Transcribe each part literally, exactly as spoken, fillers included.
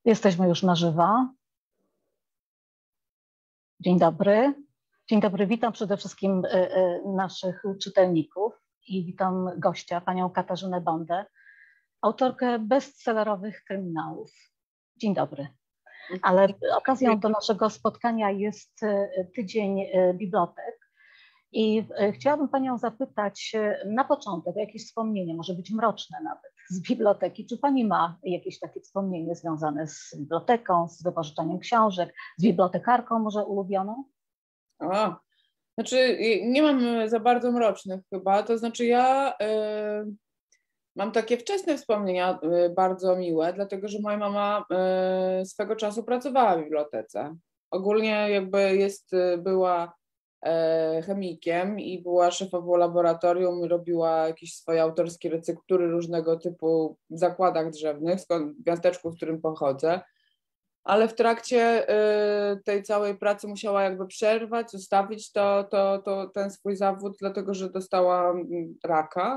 Jesteśmy już na żywo. Dzień dobry. Dzień dobry, witam przede wszystkim naszych czytelników i witam gościa, panią Katarzynę Bondę, autorkę bestsellerowych kryminałów. Dzień dobry. Ale okazją do naszego spotkania jest Tydzień Bibliotek i chciałabym panią zapytać na początek o jakieś wspomnienie, może być mroczne nawet, z biblioteki. Czy pani ma jakieś takie wspomnienie związane z biblioteką, z wypożyczaniem książek, z bibliotekarką może ulubioną? O, znaczy nie mam za bardzo mrocznych chyba, to znaczy ja y, mam takie wczesne wspomnienia y, bardzo miłe, dlatego że moja mama y, swego czasu pracowała w bibliotece. Ogólnie jakby jest, była y, chemikiem i była szefową laboratorium i robiła jakieś swoje autorskie receptury różnego typu w zakładach drzewnych, skąd w miasteczku, w którym pochodzę. Ale w trakcie y, tej całej pracy musiała jakby przerwać, zostawić to, to, to, ten swój zawód, dlatego że dostała raka.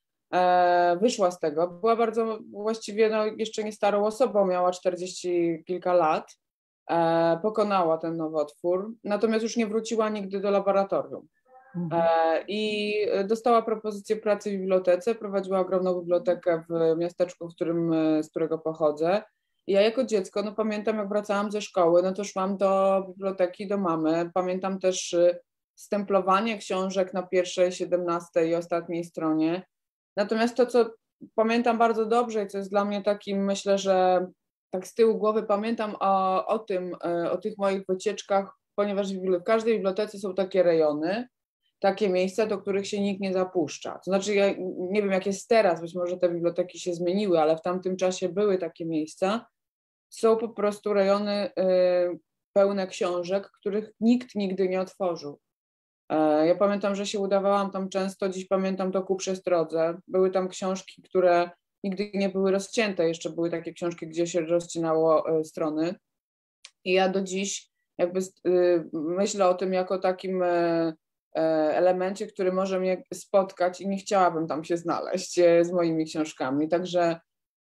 E, wyszła z tego. Była bardzo właściwie no, jeszcze nie starą osobą, miała czterdzieści kilka lat. E, pokonała ten nowotwór, natomiast już nie wróciła nigdy do laboratorium. E, I dostała propozycję pracy w bibliotece, prowadziła ogromną bibliotekę w miasteczku, w którym, z którego pochodzę. Ja jako dziecko, no pamiętam jak wracałam ze szkoły, no to szłam do biblioteki, do mamy. Pamiętam też stemplowanie książek na pierwszej, siedemnastej i ostatniej stronie. Natomiast to, co pamiętam bardzo dobrze i co jest dla mnie takim, myślę, że tak z tyłu głowy pamiętam o, o tym, o tych moich wycieczkach, ponieważ w każdej bibliotece są takie rejony, takie miejsca, do których się nikt nie zapuszcza. To znaczy, ja nie wiem jak jest teraz, być może te biblioteki się zmieniły, ale w tamtym czasie były takie miejsca. Są po prostu rejony y, pełne książek, których nikt nigdy nie otworzył. E, ja pamiętam, że się udawałam tam często, dziś pamiętam to ku przestrodze. Były tam książki, które nigdy nie były rozcięte, jeszcze były takie książki, gdzie się rozcinało y, strony. I ja do dziś jakby y, myślę o tym jako takim y, elemencie, który może mnie spotkać i nie chciałabym tam się znaleźć z moimi książkami. Także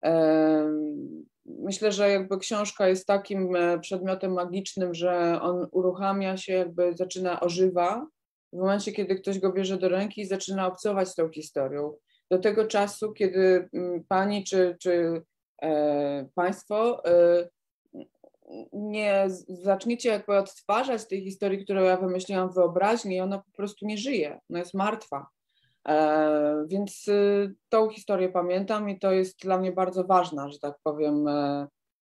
e, myślę, że jakby książka jest takim przedmiotem magicznym, że on uruchamia się, jakby zaczyna ożywa w momencie, kiedy ktoś go bierze do ręki i zaczyna obcować z tą historią. Do tego czasu, kiedy pani czy, czy e, państwo e, nie zaczniecie jakby odtwarzać tej historii, którą ja wymyśliłam w wyobraźni, i ona po prostu nie żyje, ona jest martwa. E, więc y, tą historię pamiętam i to jest dla mnie bardzo ważna, że tak powiem, e,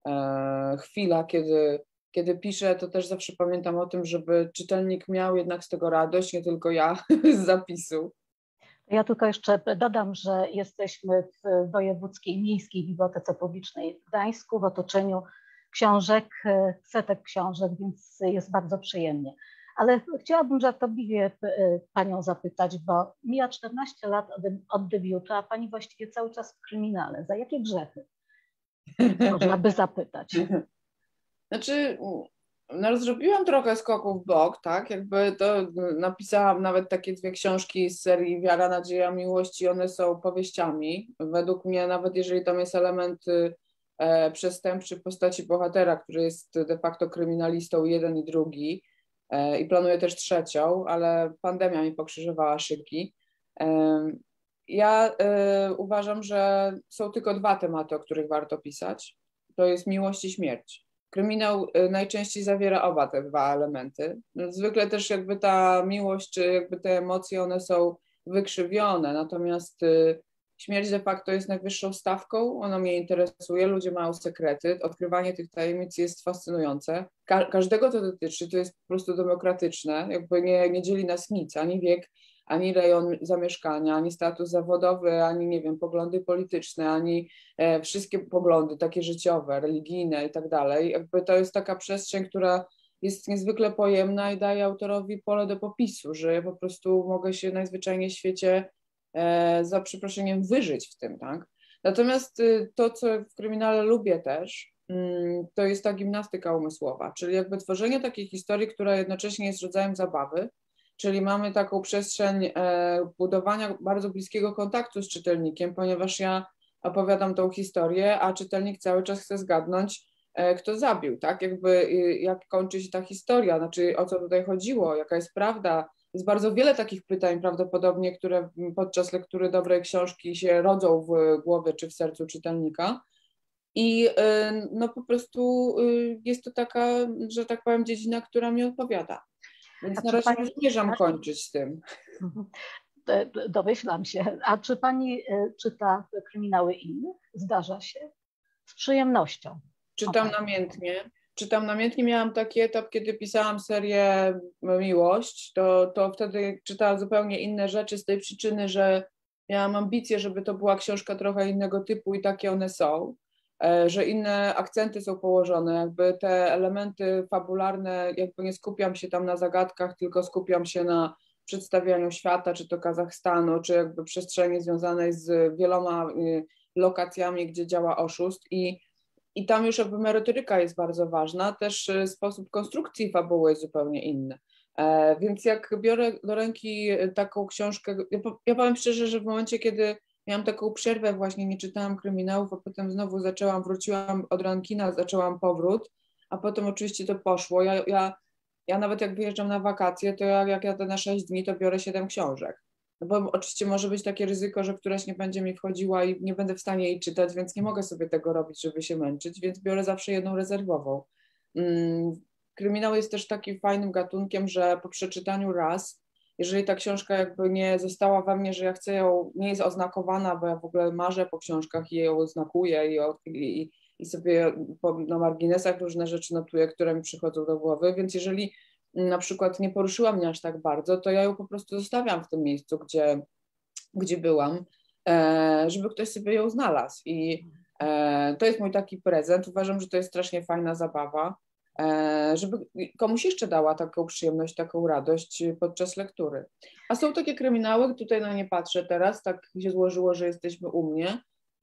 e, chwila, kiedy, kiedy piszę, to też zawsze pamiętam o tym, żeby czytelnik miał jednak z tego radość, nie tylko ja z zapisu. Ja tylko jeszcze dodam, że jesteśmy w Wojewódzkiej Miejskiej Bibliotece Publicznej w Gdańsku w otoczeniu książek, setek książek, więc jest bardzo przyjemnie. Ale chciałabym żartobliwie panią zapytać, bo mija czternaście lat od, od debiutu, a pani właściwie cały czas w kryminale. Za jakie grzechy? Można by zapytać. Znaczy, no zrobiłam trochę skoków w bok, tak, jakby to napisałam nawet takie dwie książki z serii Wiara, Nadzieja, Miłość i one są powieściami. Według mnie, nawet jeżeli tam jest element e, przestępczy w postaci bohatera, który jest de facto kryminalistą, jeden i drugi, e, i planuję też trzecią, ale pandemia mi pokrzyżowała szyki. E, ja e, uważam, że są tylko dwa tematy, o których warto pisać. To jest miłość i śmierć. Kryminał najczęściej zawiera oba te dwa elementy. Zwykle też jakby ta miłość, czy jakby te emocje, one są wykrzywione, natomiast śmierć de facto jest najwyższą stawką, ona mnie interesuje, ludzie mają sekrety, odkrywanie tych tajemnic jest fascynujące. Ka każdego to dotyczy, to jest po prostu demokratyczne, jakby nie, nie dzieli nas nic, ani wiek, ani rejon zamieszkania, ani status zawodowy, ani nie wiem, poglądy polityczne, ani e, wszystkie poglądy takie życiowe, religijne i tak dalej. Jakby to jest taka przestrzeń, która jest niezwykle pojemna i daje autorowi pole do popisu, że ja po prostu mogę się najzwyczajniej w świecie e, za przeproszeniem wyżyć w tym, tak? Natomiast y, to, co w kryminale lubię też, y, to jest ta gimnastyka umysłowa, czyli jakby tworzenie takiej historii, która jednocześnie jest rodzajem zabawy, czyli mamy taką przestrzeń e, budowania bardzo bliskiego kontaktu z czytelnikiem, ponieważ ja opowiadam tą historię, a czytelnik cały czas chce zgadnąć, kto zabił, tak? Jakby jak kończy się ta historia, znaczy o co tutaj chodziło, jaka jest prawda. Jest bardzo wiele takich pytań prawdopodobnie, które podczas lektury dobrej książki się rodzą w głowie czy w sercu czytelnika. I no po prostu jest to taka, że tak powiem, dziedzina, która mi odpowiada. Więc na razie pani... nie zamierzam kończyć z tym. Domyślam się. A czy pani czyta kryminały innych? Zdarza się? Z przyjemnością. Czytam namiętnie. Czytam namiętnie. Miałam taki etap, kiedy pisałam serię Miłość, to, to wtedy czytałam zupełnie inne rzeczy z tej przyczyny, że miałam ambicje, żeby to była książka trochę innego typu i takie one są, że inne akcenty są położone, jakby te elementy fabularne, jakby nie skupiam się tam na zagadkach, tylko skupiam się na przedstawianiu świata, czy to Kazachstanu, czy jakby przestrzeni związanej z wieloma lokacjami, gdzie działa oszust i I tam już jakby merytoryka jest bardzo ważna, też sposób konstrukcji fabuły jest zupełnie inny. E, więc jak biorę do ręki taką książkę, ja, ja powiem szczerze, że w momencie, kiedy miałam taką przerwę, właśnie nie czytałam kryminałów, a potem znowu zaczęłam, wróciłam od rankina, zaczęłam powrót, a potem oczywiście to poszło. Ja, ja, ja nawet jak wyjeżdżam na wakacje, to ja, jak jadę na sześć dni, to biorę siedem książek. No bo oczywiście może być takie ryzyko, że któraś nie będzie mi wchodziła i nie będę w stanie jej czytać, więc nie mogę sobie tego robić, żeby się męczyć, więc biorę zawsze jedną rezerwową. Kryminał jest też takim fajnym gatunkiem, że po przeczytaniu raz, jeżeli ta książka jakby nie została we mnie, że ja chcę ją, nie jest oznakowana, bo ja w ogóle marzę po książkach i ją oznakuję i, i, i sobie po, na marginesach różne rzeczy notuję, które mi przychodzą do głowy, więc jeżeli na przykład nie poruszyła mnie aż tak bardzo, to ja ją po prostu zostawiam w tym miejscu, gdzie, gdzie byłam, żeby ktoś sobie ją znalazł. I to jest mój taki prezent. Uważam, że to jest strasznie fajna zabawa, żeby komuś jeszcze dała taką przyjemność, taką radość podczas lektury. A są takie kryminały, tutaj na nie patrzę teraz, tak się złożyło, że jesteśmy u mnie,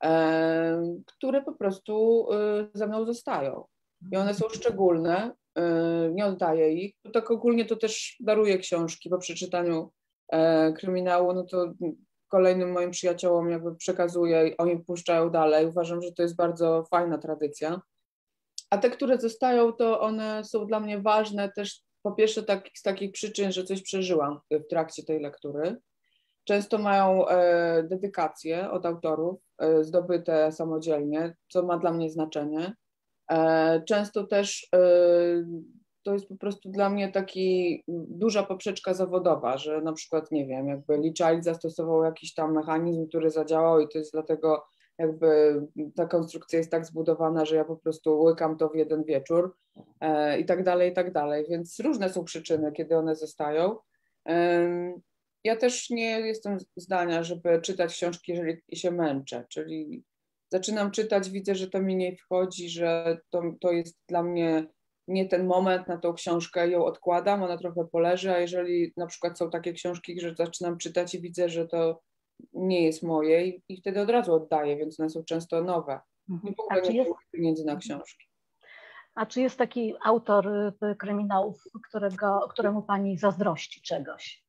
które po prostu ze mną zostają. I one są szczególne, nie oddaję ich. Tak ogólnie to też daruję książki po przeczytaniu kryminału, no to kolejnym moim przyjaciołom jakby przekazuję i oni puszczają dalej. Uważam, że to jest bardzo fajna tradycja. A te, które zostają, to one są dla mnie ważne też po pierwsze tak, z takich przyczyn, że coś przeżyłam w trakcie tej lektury. Często mają e, dedykacje od autorów e, zdobyte samodzielnie, co ma dla mnie znaczenie. E, często też e, to jest po prostu dla mnie taki duża poprzeczka zawodowa, że na przykład, nie wiem, jakby Lee Child zastosował jakiś tam mechanizm, który zadziałał i to jest dlatego jakby ta konstrukcja jest tak zbudowana, że ja po prostu łykam to w jeden wieczór e, i tak dalej, i tak dalej. Więc różne są przyczyny, kiedy one zostają. E, ja też nie jestem zdania, żeby czytać książki, jeżeli się męczę, czyli zaczynam czytać, widzę, że to mi nie wchodzi, że to, to jest dla mnie nie ten moment na tą książkę, ją odkładam, ona trochę poleży, a jeżeli na przykład są takie książki, że zaczynam czytać i widzę, że to nie jest moje i, i wtedy od razu oddaję, więc one są często nowe. I w ogóle nie jest pieniędzy na książki. A czy jest taki autor kryminałów, którego, któremu pani zazdrości czegoś?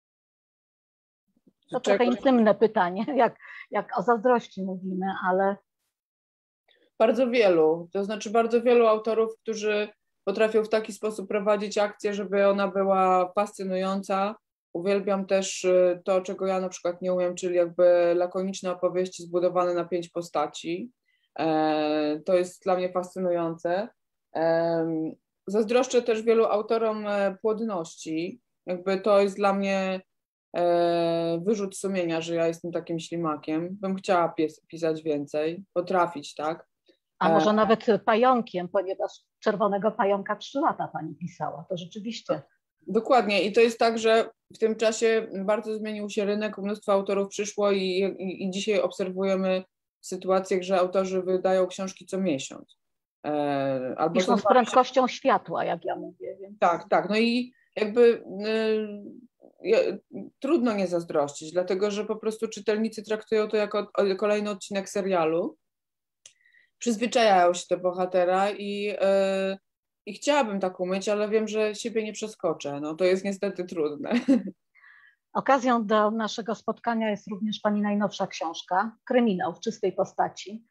To Czego? Trochę intymne pytanie, jak, jak o zazdrości mówimy, ale... Bardzo wielu, to znaczy bardzo wielu autorów, którzy potrafią w taki sposób prowadzić akcję, żeby ona była fascynująca. Uwielbiam też to, czego ja na przykład nie umiem, czyli jakby lakoniczne opowieści zbudowane na pięć postaci. To jest dla mnie fascynujące. Zazdroszczę też wielu autorom płodności. Jakby to jest dla mnie wyrzut sumienia, że ja jestem takim ślimakiem. Bym chciała pis pisać więcej, potrafić, tak? A może nawet pająkiem, ponieważ Czerwonego Pająka trzy lata pani pisała, to rzeczywiście. Dokładnie i to jest tak, że w tym czasie bardzo zmienił się rynek, mnóstwo autorów przyszło i, i, i dzisiaj obserwujemy sytuację, że autorzy wydają książki co miesiąc. E, albo Piszą z prędkością światła, jak ja mówię. Więc... Tak, tak, no i jakby y, y, trudno nie zazdrościć, dlatego że po prostu czytelnicy traktują to jako kolejny odcinek serialu. Przyzwyczajają się do bohatera i, yy, i chciałabym tak umieć, ale wiem, że siebie nie przeskoczę. No, to jest niestety trudne. Okazją do naszego spotkania jest również pani najnowsza książka, Kryminał w czystej postaci.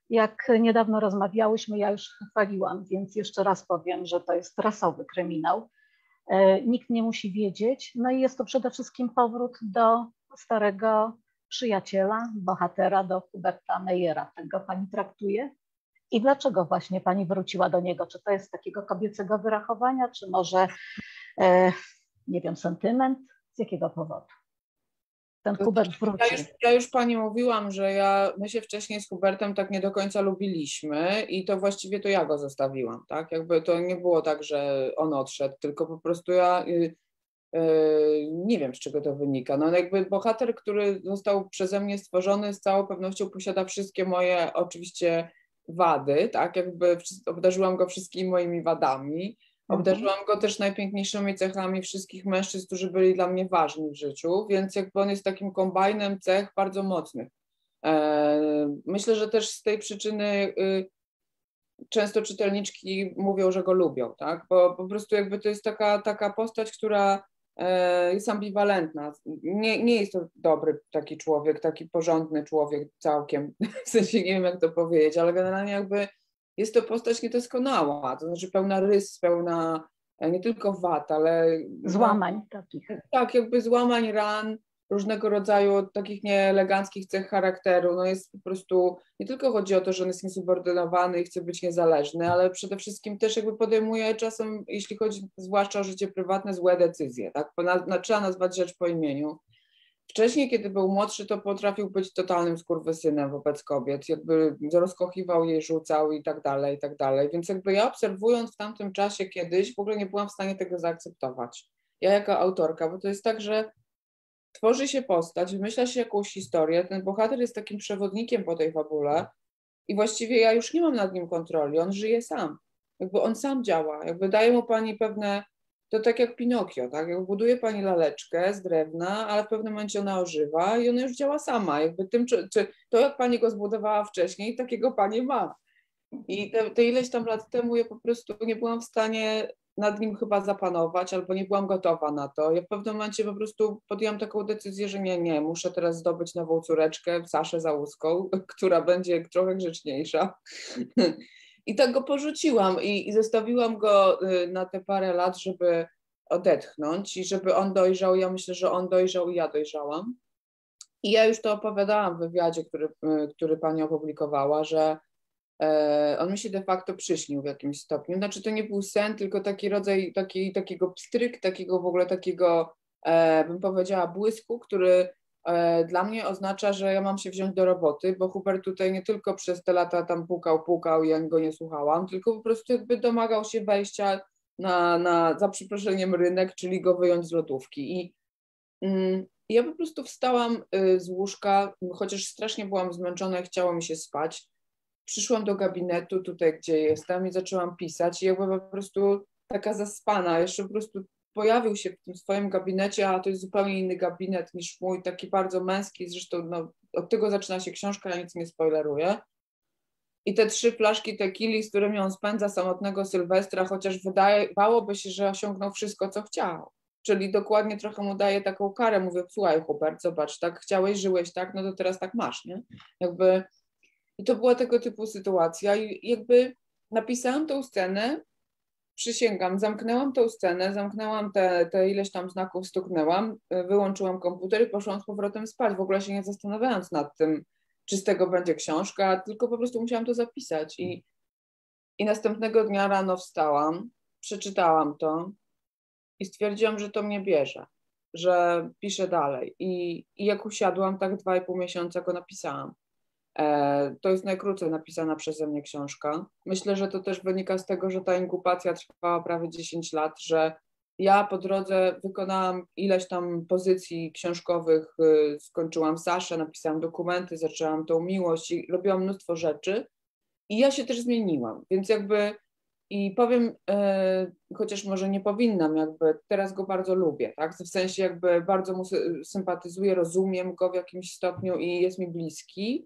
Jak niedawno rozmawiałyśmy, ja już chwaliłam, więc jeszcze raz powiem, że to jest rasowy kryminał. Nikt nie musi wiedzieć. No i jest to przede wszystkim powrót do starego przyjaciela, bohatera, do Huberta Meyera. Tak go pani traktuje? I dlaczego właśnie pani wróciła do niego? Czy to jest takiego kobiecego wyrachowania, czy może, e, nie wiem, sentyment? Z jakiego powodu ten Hubert wrócił? Ja już, ja już pani mówiłam, że ja, my się wcześniej z Hubertem tak nie do końca lubiliśmy i to właściwie to ja go zostawiłam, tak? Jakby to nie było tak, że on odszedł, tylko po prostu ja y, y, nie wiem, z czego to wynika. No jakby bohater, który został przeze mnie stworzony, z całą pewnością posiada wszystkie moje oczywiście wady, tak? Jakby obdarzyłam go wszystkimi moimi wadami. Obdarzyłam go też najpiękniejszymi cechami wszystkich mężczyzn, którzy byli dla mnie ważni w życiu, więc jakby on jest takim kombajnem cech bardzo mocnych. Myślę, że też z tej przyczyny często czytelniczki mówią, że go lubią, tak? Bo po prostu jakby to jest taka, taka postać, która jest ambiwalentna. Nie, nie jest to dobry taki człowiek, taki porządny człowiek całkiem, w sensie nie wiem jak to powiedzieć, ale generalnie jakby jest to postać niedoskonała, to znaczy pełna rys, pełna nie tylko wad, ale złamań no, takich. Tak, jakby złamań, ran, różnego rodzaju takich nieeleganckich cech charakteru. No jest po prostu, nie tylko chodzi o to, że on jest niesubordynowany i chce być niezależny, ale przede wszystkim też jakby podejmuje czasem, jeśli chodzi zwłaszcza o życie prywatne, złe decyzje. Tak? Na, trzeba nazwać rzecz po imieniu. Wcześniej, kiedy był młodszy, to potrafił być totalnym skurwysynem wobec kobiet, jakby rozkochiwał je, rzucał i tak dalej, i tak dalej. Więc jakby ja obserwując w tamtym czasie kiedyś, w ogóle nie byłam w stanie tego zaakceptować. Ja jako autorka, bo to jest tak, że tworzy się postać, wymyśla się jakąś historię, ten bohater jest takim przewodnikiem po tej fabule i właściwie ja już nie mam nad nim kontroli, on żyje sam. Jakby on sam działa, jakby daje mu pani pewne. To tak jak Pinokio, tak? Jak buduje pani laleczkę z drewna, ale w pewnym momencie ona ożywa i ona już działa sama. Jakby tym, czy, czy to jak pani go zbudowała wcześniej, takiego pani ma. I te, te ileś tam lat temu ja po prostu nie byłam w stanie nad nim chyba zapanować, albo nie byłam gotowa na to. Ja w pewnym momencie po prostu podjęłam taką decyzję, że nie, nie, muszę teraz zdobyć nową córeczkę, Saszę Załuską, która będzie trochę grzeczniejsza. I tak go porzuciłam i, i zostawiłam go na te parę lat, żeby odetchnąć i żeby on dojrzał. Ja myślę, że on dojrzał i ja dojrzałam. I ja już to opowiadałam w wywiadzie, który, który pani opublikowała, że e, on mi się de facto przyśnił w jakimś stopniu. Znaczy to nie był sen, tylko taki rodzaj taki, takiego pstryk, takiego w ogóle takiego, e, bym powiedziała, błysku, który dla mnie oznacza, że ja mam się wziąć do roboty, bo Hubert tutaj nie tylko przez te lata tam pukał, pukał i ja go nie słuchałam, tylko po prostu jakby domagał się wejścia na, na za przeproszeniem rynek, czyli go wyjąć z lodówki. I mm, ja po prostu wstałam y, z łóżka, chociaż strasznie byłam zmęczona i chciało mi się spać. Przyszłam do gabinetu tutaj, gdzie jestem i zaczęłam pisać i jakby po prostu taka zaspana, jeszcze po prostu pojawił się w tym swoim gabinecie, a to jest zupełnie inny gabinet niż mój, taki bardzo męski, zresztą no, od tego zaczyna się książka, ja nic nie spoileruję. I te trzy flaszki tequili, z którymi on spędza samotnego Sylwestra, chociaż wydawałoby się, że osiągnął wszystko, co chciał. Czyli dokładnie trochę mu daje taką karę. Mówię, słuchaj Hubert, zobacz, tak chciałeś, żyłeś tak, no to teraz tak masz, nie? Jakby... I to była tego typu sytuacja i jakby napisałam tą scenę, przysięgam, zamknęłam tą scenę, zamknęłam te, te ileś tam znaków, stuknęłam, wyłączyłam komputer i poszłam z powrotem spać, w ogóle się nie zastanawiając nad tym, czy z tego będzie książka, tylko po prostu musiałam to zapisać i, i następnego dnia rano wstałam, przeczytałam to i stwierdziłam, że to mnie bierze, że piszę dalej i, i jak usiadłam, tak dwa i pół miesiąca go napisałam. To jest najkrócej napisana przeze mnie książka. Myślę, że to też wynika z tego, że ta inkubacja trwała prawie dziesięć lat, że ja po drodze wykonałam ileś tam pozycji książkowych, skończyłam Saszę, napisałam dokumenty, zaczęłam tą miłość i robiłam mnóstwo rzeczy i ja się też zmieniłam, więc jakby i powiem, e, chociaż może nie powinnam, jakby teraz go bardzo lubię, tak? W sensie jakby bardzo mu sympatyzuję, rozumiem go w jakimś stopniu i jest mi bliski.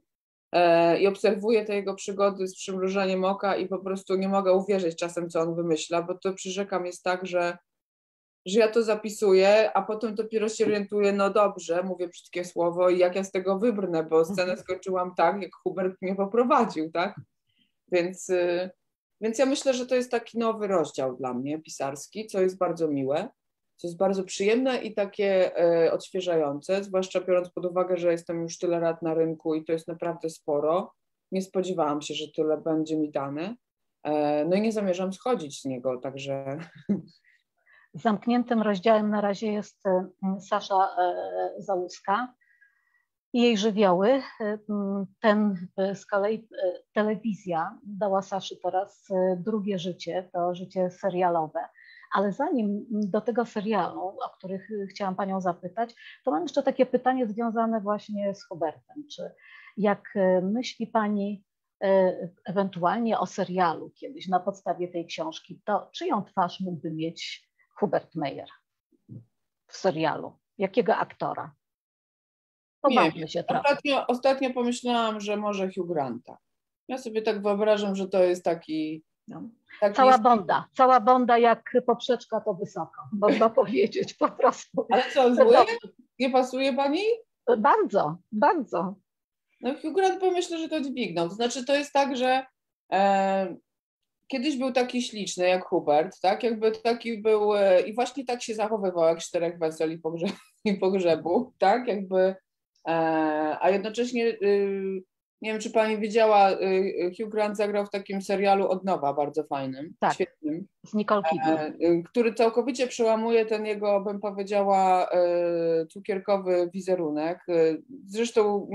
I obserwuję te jego przygody z przymrużeniem oka i po prostu nie mogę uwierzyć czasem, co on wymyśla, bo to przyrzekam jest tak, że że ja to zapisuję, a potem dopiero się orientuję, no dobrze, mówię brzydkie słowo i jak ja z tego wybrnę, bo scenę skończyłam tak, jak Hubert mnie poprowadził, tak? Więc, więc ja myślę, że to jest taki nowy rozdział dla mnie pisarski, co jest bardzo miłe, co jest bardzo przyjemne i takie e, odświeżające, zwłaszcza biorąc pod uwagę, że jestem już tyle lat na rynku i to jest naprawdę sporo. Nie spodziewałam się, że tyle będzie mi dane. E, no i nie zamierzam schodzić z niego, także... Zamkniętym rozdziałem na razie jest Sasza Załuska i jej żywioły. Ten z kolei telewizja dała Saszy teraz drugie życie, to życie serialowe. Ale zanim do tego serialu, o których chciałam Panią zapytać, to mam jeszcze takie pytanie związane właśnie z Hubertem. Czy jak myśli Pani ewentualnie o serialu kiedyś na podstawie tej książki, to czyją twarz mógłby mieć Hubert Meyer w serialu? Jakiego aktora? Pobawmy się trochę. Ostatnio, ostatnio pomyślałam, że może Hugh Granta. Ja sobie tak wyobrażam, że to jest taki... No. taki cała bonda, cała bonda jak poprzeczka to wysoko, można powiedzieć po prostu. Ale co, zły? Nie pasuje Pani? Bardzo, bardzo. No Hugh Grant pomyślę, że to dźwignął. To znaczy to jest tak, że e, kiedyś był taki śliczny jak Hubert, tak? Jakby taki był e, i właśnie tak się zachowywał jak czterech wesel i, pogrze i pogrzebu, tak? Jakby, e, a jednocześnie y, nie wiem, czy Pani widziała, y, Hugh Grant zagrał w takim serialu Od nowa, bardzo fajnym, tak, świetnym. Z Nicole Kidman. E, y, który całkowicie przełamuje ten jego, bym powiedziała, y, cukierkowy wizerunek. Y, zresztą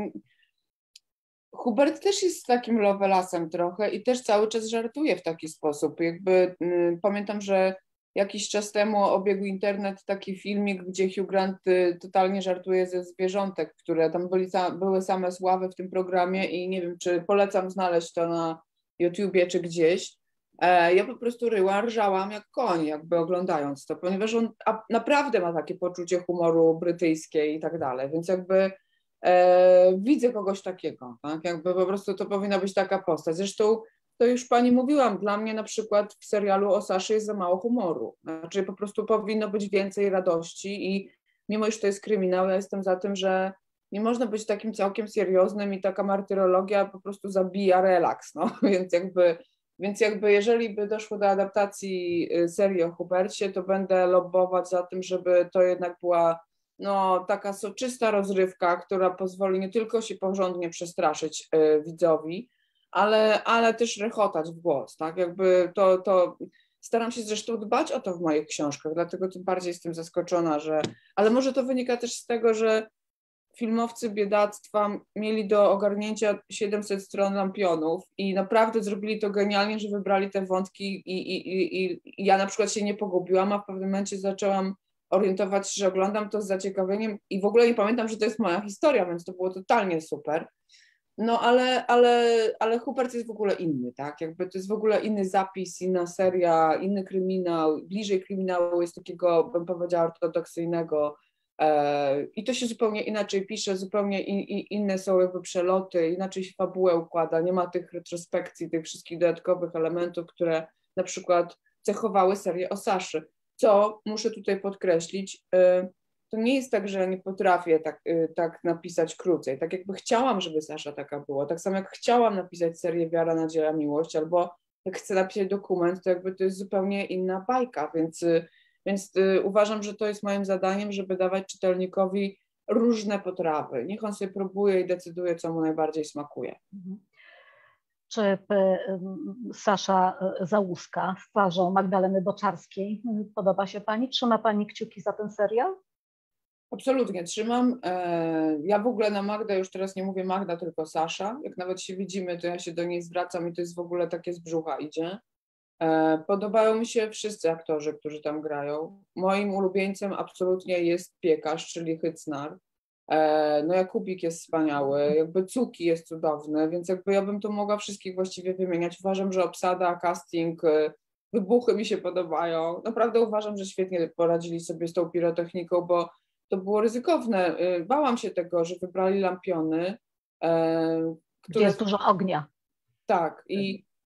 Hubert też jest takim lovelasem trochę i też cały czas żartuje w taki sposób. Jakby y, pamiętam, że jakiś czas temu obiegł internet taki filmik, gdzie Hugh Grant y, totalnie żartuje ze zwierzątek, które tam byli, były same sławy w tym programie i nie wiem, czy polecam znaleźć to na YouTubie czy gdzieś. E, ja po prostu ryłam, rżałam jak koń, jakby oglądając to, ponieważ on a, naprawdę ma takie poczucie humoru brytyjskie i tak dalej, więc jakby E, widzę kogoś takiego, tak? Jakby po prostu to powinna być taka postać. Zresztą to już Pani mówiłam, dla mnie na przykład w serialu o Saszy jest za mało humoru. Znaczy po prostu powinno być więcej radości i mimo iż to jest kryminał, ja jestem za tym, że nie można być takim całkiem serioznym i taka martyrologia po prostu zabija relaks, no. Więc jakby, więc jakby jeżeli by doszło do adaptacji serii o Hubercie, to będę lobbować za tym, żeby to jednak była no, taka soczysta rozrywka, która pozwoli nie tylko się porządnie przestraszyć y, widzowi, ale, ale też rechotać w głos, tak, jakby to, to staram się zresztą dbać o to w moich książkach, dlatego tym bardziej jestem zaskoczona, że, ale może to wynika też z tego, że filmowcy biedactwa mieli do ogarnięcia siedemset stron lampionów i naprawdę zrobili to genialnie, że wybrali te wątki i, i, i, i ja na przykład się nie pogubiłam, a w pewnym momencie zaczęłam orientować się, że oglądam to z zaciekawieniem i w ogóle nie pamiętam, że to jest moja historia, więc to było totalnie super. No ale, ale, ale Hubert jest w ogóle inny, tak? Jakby to jest w ogóle inny zapis, inna seria, inny kryminał, bliżej kryminału jest takiego, bym powiedziała, ortodoksyjnego e, i to się zupełnie inaczej pisze, zupełnie in, in, inne są jakby przeloty, inaczej się fabułę układa, nie ma tych retrospekcji, tych wszystkich dodatkowych elementów, które na przykład cechowały serię o Saszy. Co muszę tutaj podkreślić, to nie jest tak, że ja nie potrafię tak, tak napisać krócej. Tak jakby chciałam, żeby Sasza taka była. Tak samo jak chciałam napisać serię Wiara, Nadzieja, Miłość, albo jak chcę napisać dokument, to jakby to jest zupełnie inna bajka, więc, więc uważam, że to jest moim zadaniem, żeby dawać czytelnikowi różne potrawy. Niech on sobie próbuje i decyduje, co mu najbardziej smakuje. Czy Sasza Załuska z twarzą Magdaleny Boczarskiej podoba się Pani? Trzyma Pani kciuki za ten serial? Absolutnie trzymam. Ja w ogóle na Magdę, już teraz nie mówię Magda, tylko Sasza. Jak nawet się widzimy, to ja się do niej zwracam i to jest w ogóle takie z brzucha idzie. Podobają mi się wszyscy aktorzy, którzy tam grają. Moim ulubieńcem absolutnie jest piekarz, czyli Hycnar. No Jakubik jest wspaniały, jakby Cuki jest cudowny, więc jakby ja bym to mogła wszystkich właściwie wymieniać. Uważam, że obsada, casting, wybuchy mi się podobają. Naprawdę uważam, że świetnie poradzili sobie z tą pirotechniką, bo to było ryzykowne. Bałam się tego, że wybrali lampiony. Które... Jest dużo ognia. Tak i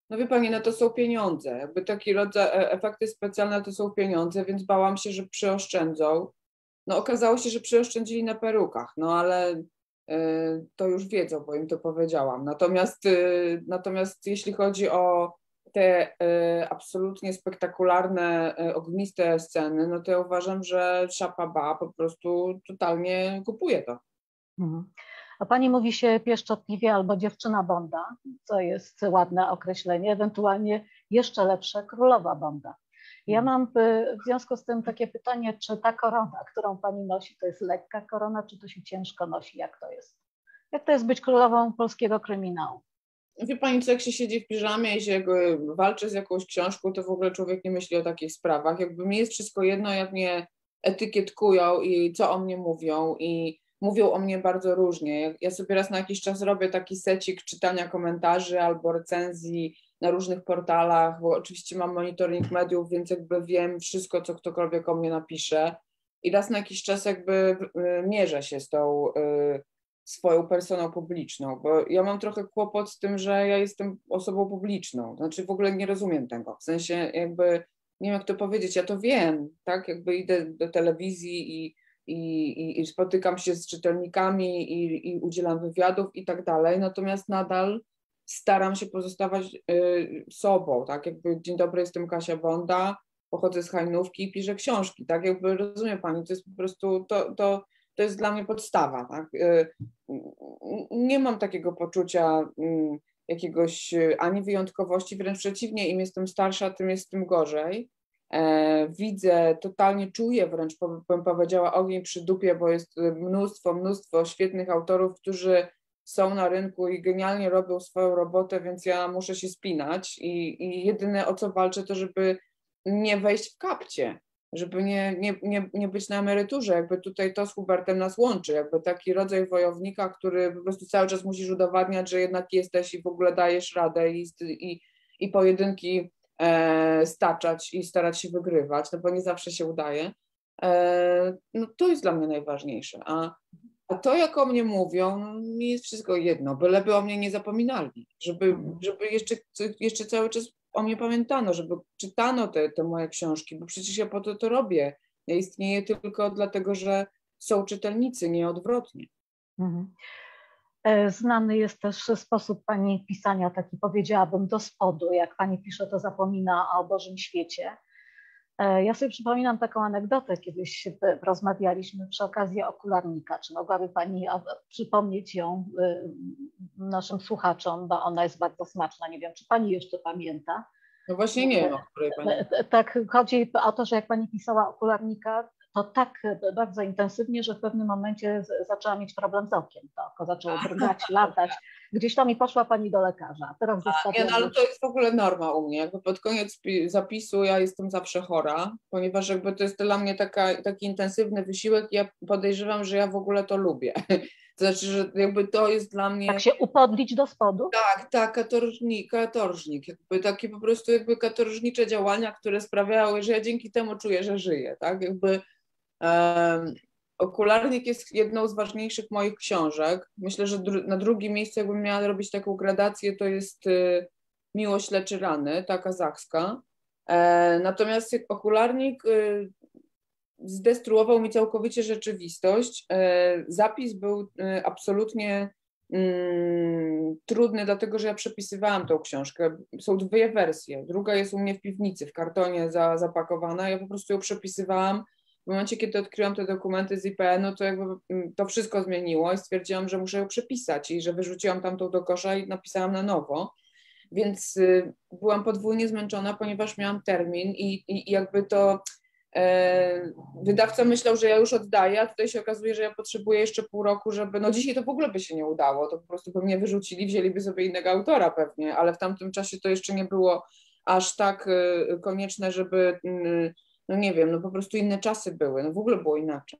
No wie pani, no to są pieniądze, jakby taki rodzaj, efekty specjalne to są pieniądze, więc bałam się, że przyoszczędzą. No okazało się, że przyoszczędzili na perukach, no ale y, to już wiedzą, bo im to powiedziałam. Natomiast, y, natomiast jeśli chodzi o te y, absolutnie spektakularne, y, ogniste sceny, no to ja uważam, że Szapa Ba po prostu totalnie kupuje to. Mhm. A pani mówi się pieszczotliwie albo dziewczyna Bonda, co jest ładne określenie, ewentualnie jeszcze lepsze królowa Bonda. Ja mam w związku z tym takie pytanie, czy ta korona, którą pani nosi, to jest lekka korona, czy to się ciężko nosi? Jak to jest? Jak to jest być królową polskiego kryminału? Wie pani co, jak się siedzi w piżamie i się jakby walczy z jakąś książką, to w ogóle człowiek nie myśli o takich sprawach. Jakby mi jest wszystko jedno, jak mnie etykietkują i co o mnie mówią i mówią o mnie bardzo różnie. Ja sobie raz na jakiś czas robię taki secik czytania komentarzy albo recenzji na różnych portalach, bo oczywiście mam monitoring mediów, więc jakby wiem wszystko, co ktokolwiek o mnie napisze. I raz na jakiś czas jakby mierzę się z tą swoją personą publiczną, bo ja mam trochę kłopot z tym, że ja jestem osobą publiczną. Znaczy w ogóle nie rozumiem tego. W sensie jakby, nie wiem jak to powiedzieć, ja to wiem, tak? Jakby idę do telewizji i, i, i spotykam się z czytelnikami i, i udzielam wywiadów i tak dalej, natomiast nadal staram się pozostawać y, sobą, tak? Jakby dzień dobry, jestem Kasia Bonda, pochodzę z Hajnówki i piszę książki, tak? Jakby rozumie pani, to jest po prostu, to, to To jest dla mnie podstawa. Tak? Nie mam takiego poczucia jakiegoś ani wyjątkowości, wręcz przeciwnie, im jestem starsza, tym jest tym gorzej. Widzę, totalnie czuję wręcz, bym powiedziała, ogień przy dupie, bo jest mnóstwo, mnóstwo świetnych autorów, którzy są na rynku i genialnie robią swoją robotę, więc ja muszę się spinać i, i jedyne o co walczę to, żeby nie wejść w kapcie, żeby nie, nie, nie, nie być na emeryturze, jakby tutaj to z Hubertem nas łączy, jakby taki rodzaj wojownika, który po prostu cały czas musisz udowadniać, że jednak jesteś i w ogóle dajesz radę i, i, i pojedynki e, staczać i starać się wygrywać, no bo nie zawsze się udaje. E, no to jest dla mnie najważniejsze, a, a to jak o mnie mówią, no, mi jest wszystko jedno, byleby o mnie nie zapominali, żeby, żeby jeszcze, jeszcze cały czas o mnie pamiętano, żeby czytano te, te moje książki, bo przecież ja po to to robię. Ja istnieję tylko dlatego, że są czytelnicy, nie odwrotnie. Mhm. Znany jest też sposób pani pisania, taki powiedziałabym do spodu, jak pani pisze, to zapomina o Bożym świecie. Ja sobie przypominam taką anegdotę, kiedyś rozmawialiśmy przy okazji okularnika. Czy mogłaby pani przypomnieć ją naszym słuchaczom, bo ona jest bardzo smaczna. Nie wiem, czy pani jeszcze pamięta. No właśnie nie wiem, o której pani... Tak, chodzi o to, że jak pani pisała okularnika, to tak bardzo intensywnie, że w pewnym momencie zaczęła mieć problem z okiem. To oko zaczęło drgać, latać. Gdzieś tam i poszła pani do lekarza. A teraz A, nie, no, ale to jest w ogóle norma u mnie. Jakby pod koniec zapisu ja jestem zawsze chora, ponieważ jakby to jest dla mnie taka, taki intensywny wysiłek i ja podejrzewam, że ja w ogóle to lubię. To znaczy, że jakby to jest dla mnie... Tak się upodlić do spodu? Tak, tak, katorżnik, katorżnik. Jakby takie po prostu jakby katorżnicze działania, które sprawiały, że ja dzięki temu czuję, że żyję, tak? Jakby um, Okularnik jest jedną z ważniejszych moich książek. Myślę, że dru na drugim miejscu, jakbym miała robić taką gradację, to jest y, Miłość leczy rany, ta kazachska. E, natomiast okularnik y, zdestruował mi całkowicie rzeczywistość. E, zapis był y, absolutnie mm, trudny, dlatego że ja przepisywałam tą książkę. Są dwie wersje. Druga jest u mnie w piwnicy, w kartonie za, zapakowana. Ja po prostu ją przepisywałam. W momencie, kiedy odkryłam te dokumenty z I P N u, to jakby to wszystko zmieniło i stwierdziłam, że muszę ją przepisać i że wyrzuciłam tamtą do kosza i napisałam na nowo. Więc y, byłam podwójnie zmęczona, ponieważ miałam termin i, i, i jakby to e, wydawca myślał, że ja już oddaję, a tutaj się okazuje, że ja potrzebuję jeszcze pół roku, żeby, no dzisiaj to w ogóle by się nie udało, to po prostu by mnie wyrzucili, wzięliby sobie innego autora pewnie, ale w tamtym czasie to jeszcze nie było aż tak y, konieczne, żeby... Y, no nie wiem, no po prostu inne czasy były, no w ogóle było inaczej.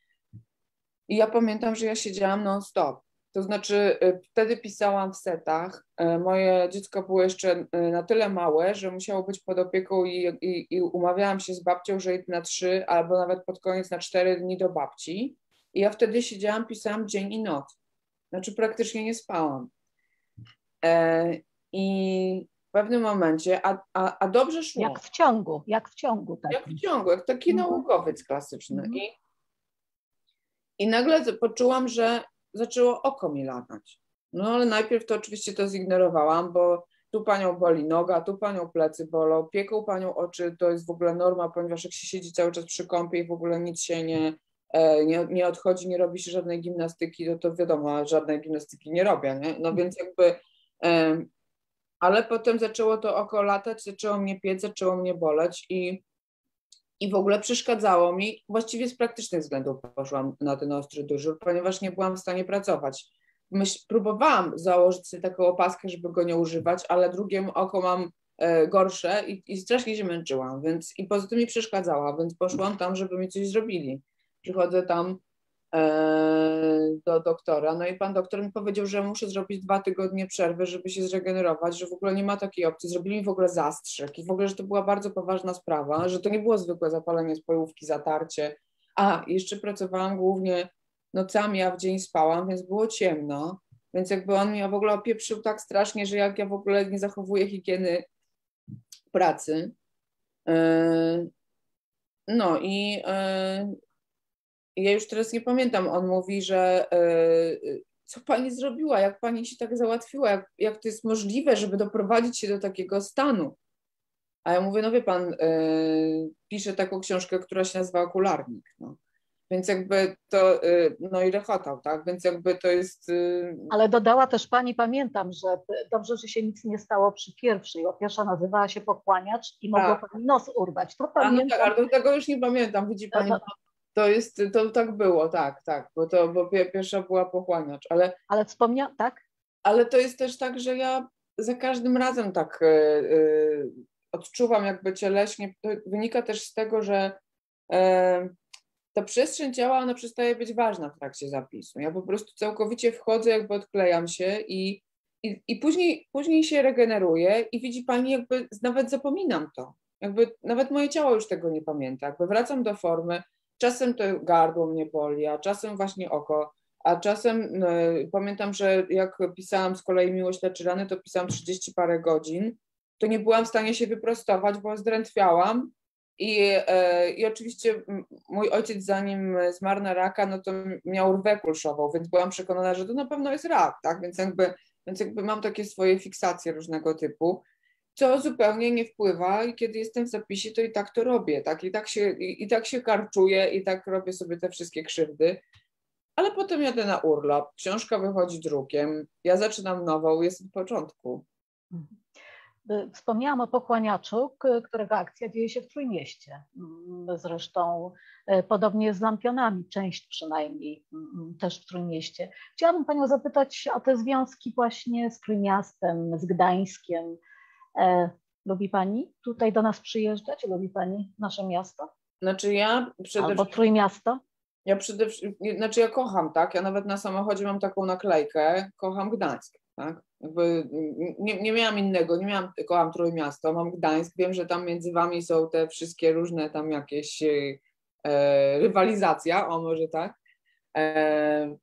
I ja pamiętam, że ja siedziałam non-stop. To znaczy wtedy pisałam w setach. Moje dziecko było jeszcze na tyle małe, że musiało być pod opieką i, i, i umawiałam się z babcią, że idę na trzy albo nawet pod koniec na cztery dni do babci. I ja wtedy siedziałam, pisałam dzień i noc. Znaczy praktycznie nie spałam. I pewnym momencie, a, a, a dobrze szło. Jak w ciągu, jak w ciągu. Tak. Jak w ciągu, jak taki Mhm. naukowiec klasyczny. Mhm. I, I nagle poczułam, że zaczęło oko mi latać. No ale najpierw to oczywiście to zignorowałam, bo tu panią boli noga, tu panią plecy bolą, pieką panią oczy, to jest w ogóle norma, ponieważ jak się siedzi cały czas przy kąpie i w ogóle nic się nie, nie, nie odchodzi, nie robi się żadnej gimnastyki, no to wiadomo, żadnej gimnastyki nie robię, nie? No więc jakby, um, ale potem zaczęło to oko latać, zaczęło mnie piec, zaczęło mnie boleć i I w ogóle przeszkadzało mi, właściwie z praktycznych względów poszłam na ten ostry dyżur, ponieważ nie byłam w stanie pracować. Myśl, próbowałam założyć sobie taką opaskę, żeby go nie używać, ale drugie oko mam e, gorsze i, i strasznie się męczyłam, więc i poza tym mi przeszkadzała, więc poszłam tam, żeby mi coś zrobili. Przychodzę tam e, do doktora, no i pan doktor mi powiedział, że muszę zrobić dwa tygodnie przerwy, żeby się zregenerować, że w ogóle nie ma takiej opcji. Zrobili mi w ogóle zastrzyk i w ogóle, że to była bardzo poważna sprawa, że to nie było zwykłe zapalenie spojówki, zatarcie. A, jeszcze pracowałam głównie nocami, a w dzień spałam, więc było ciemno, więc jakby on mnie w ogóle opieprzył tak strasznie, że jak ja w ogóle nie zachowuję higieny pracy. No i ja już teraz nie pamiętam, on mówi, że co pani zrobiła, jak pani się tak załatwiła, jak, jak to jest możliwe, żeby doprowadzić się do takiego stanu. A ja mówię, no wie pan, piszę taką książkę, która się nazywa Okularnik, no. Więc jakby to, no i rechotał, tak, więc jakby to jest... Ale dodała też pani, pamiętam, że dobrze, że się nic nie stało przy pierwszej, bo pierwsza nazywała się Pochłaniacz i mogło tak. pani nos urwać. To A no pamiętam. tak, ale tego już nie pamiętam, widzi pani, no. to jest, to tak było, tak, tak, bo to, bo pierwsza była Pochłaniacz, ale... Ale wspomniałam, tak? Ale to jest też tak, że ja za każdym razem tak y, y, odczuwam jakby cieleśnie, to wynika też z tego, że y, ta przestrzeń ciała, ona przestaje być ważna w trakcie zapisu. Ja po prostu całkowicie wchodzę, jakby odklejam się i, i, i później, później się regeneruję i widzi pani, jakby nawet zapominam to. Jakby nawet moje ciało już tego nie pamięta. Jakby wracam do formy, czasem to gardło mnie boli, a czasem właśnie oko, a czasem no, pamiętam, że jak pisałam z kolei Miłość leczy rany, to pisałam trzydzieści parę godzin, to nie byłam w stanie się wyprostować, bo zdrętwiałam. I, e, I oczywiście mój ojciec, zanim zmarł na raka, no to miał rwę kulszową, więc byłam przekonana, że to na pewno jest rak, tak? Więc jakby, więc jakby mam takie swoje fiksacje różnego typu, co zupełnie nie wpływa i kiedy jestem w zapisie, to i tak to robię, tak? I tak się, i, i tak się karczuję, i tak robię sobie te wszystkie krzywdy. Ale potem jadę na urlop, książka wychodzi drukiem, ja zaczynam nową, jest od początku. Wspomniałam o Pochłaniaczu, którego akcja dzieje się w Trójmieście. Zresztą podobnie z Lampionami, część przynajmniej też w Trójmieście. Chciałabym panią zapytać o te związki właśnie z Trójmiastem, z Gdańskiem. Lubi pani tutaj do nas przyjeżdżać? Lubi pani nasze miasto? Znaczy ja przede Albo Trójmiasto? Ja przede wszystkim, znaczy ja kocham, tak? Ja nawet na samochodzie mam taką naklejkę, kocham Gdańsk, tak? Jakby nie, nie miałam innego, nie miałam, kocham Trójmiasto, mam Gdańsk, wiem, że tam między wami są te wszystkie różne tam jakieś e, rywalizacja, o może tak. E,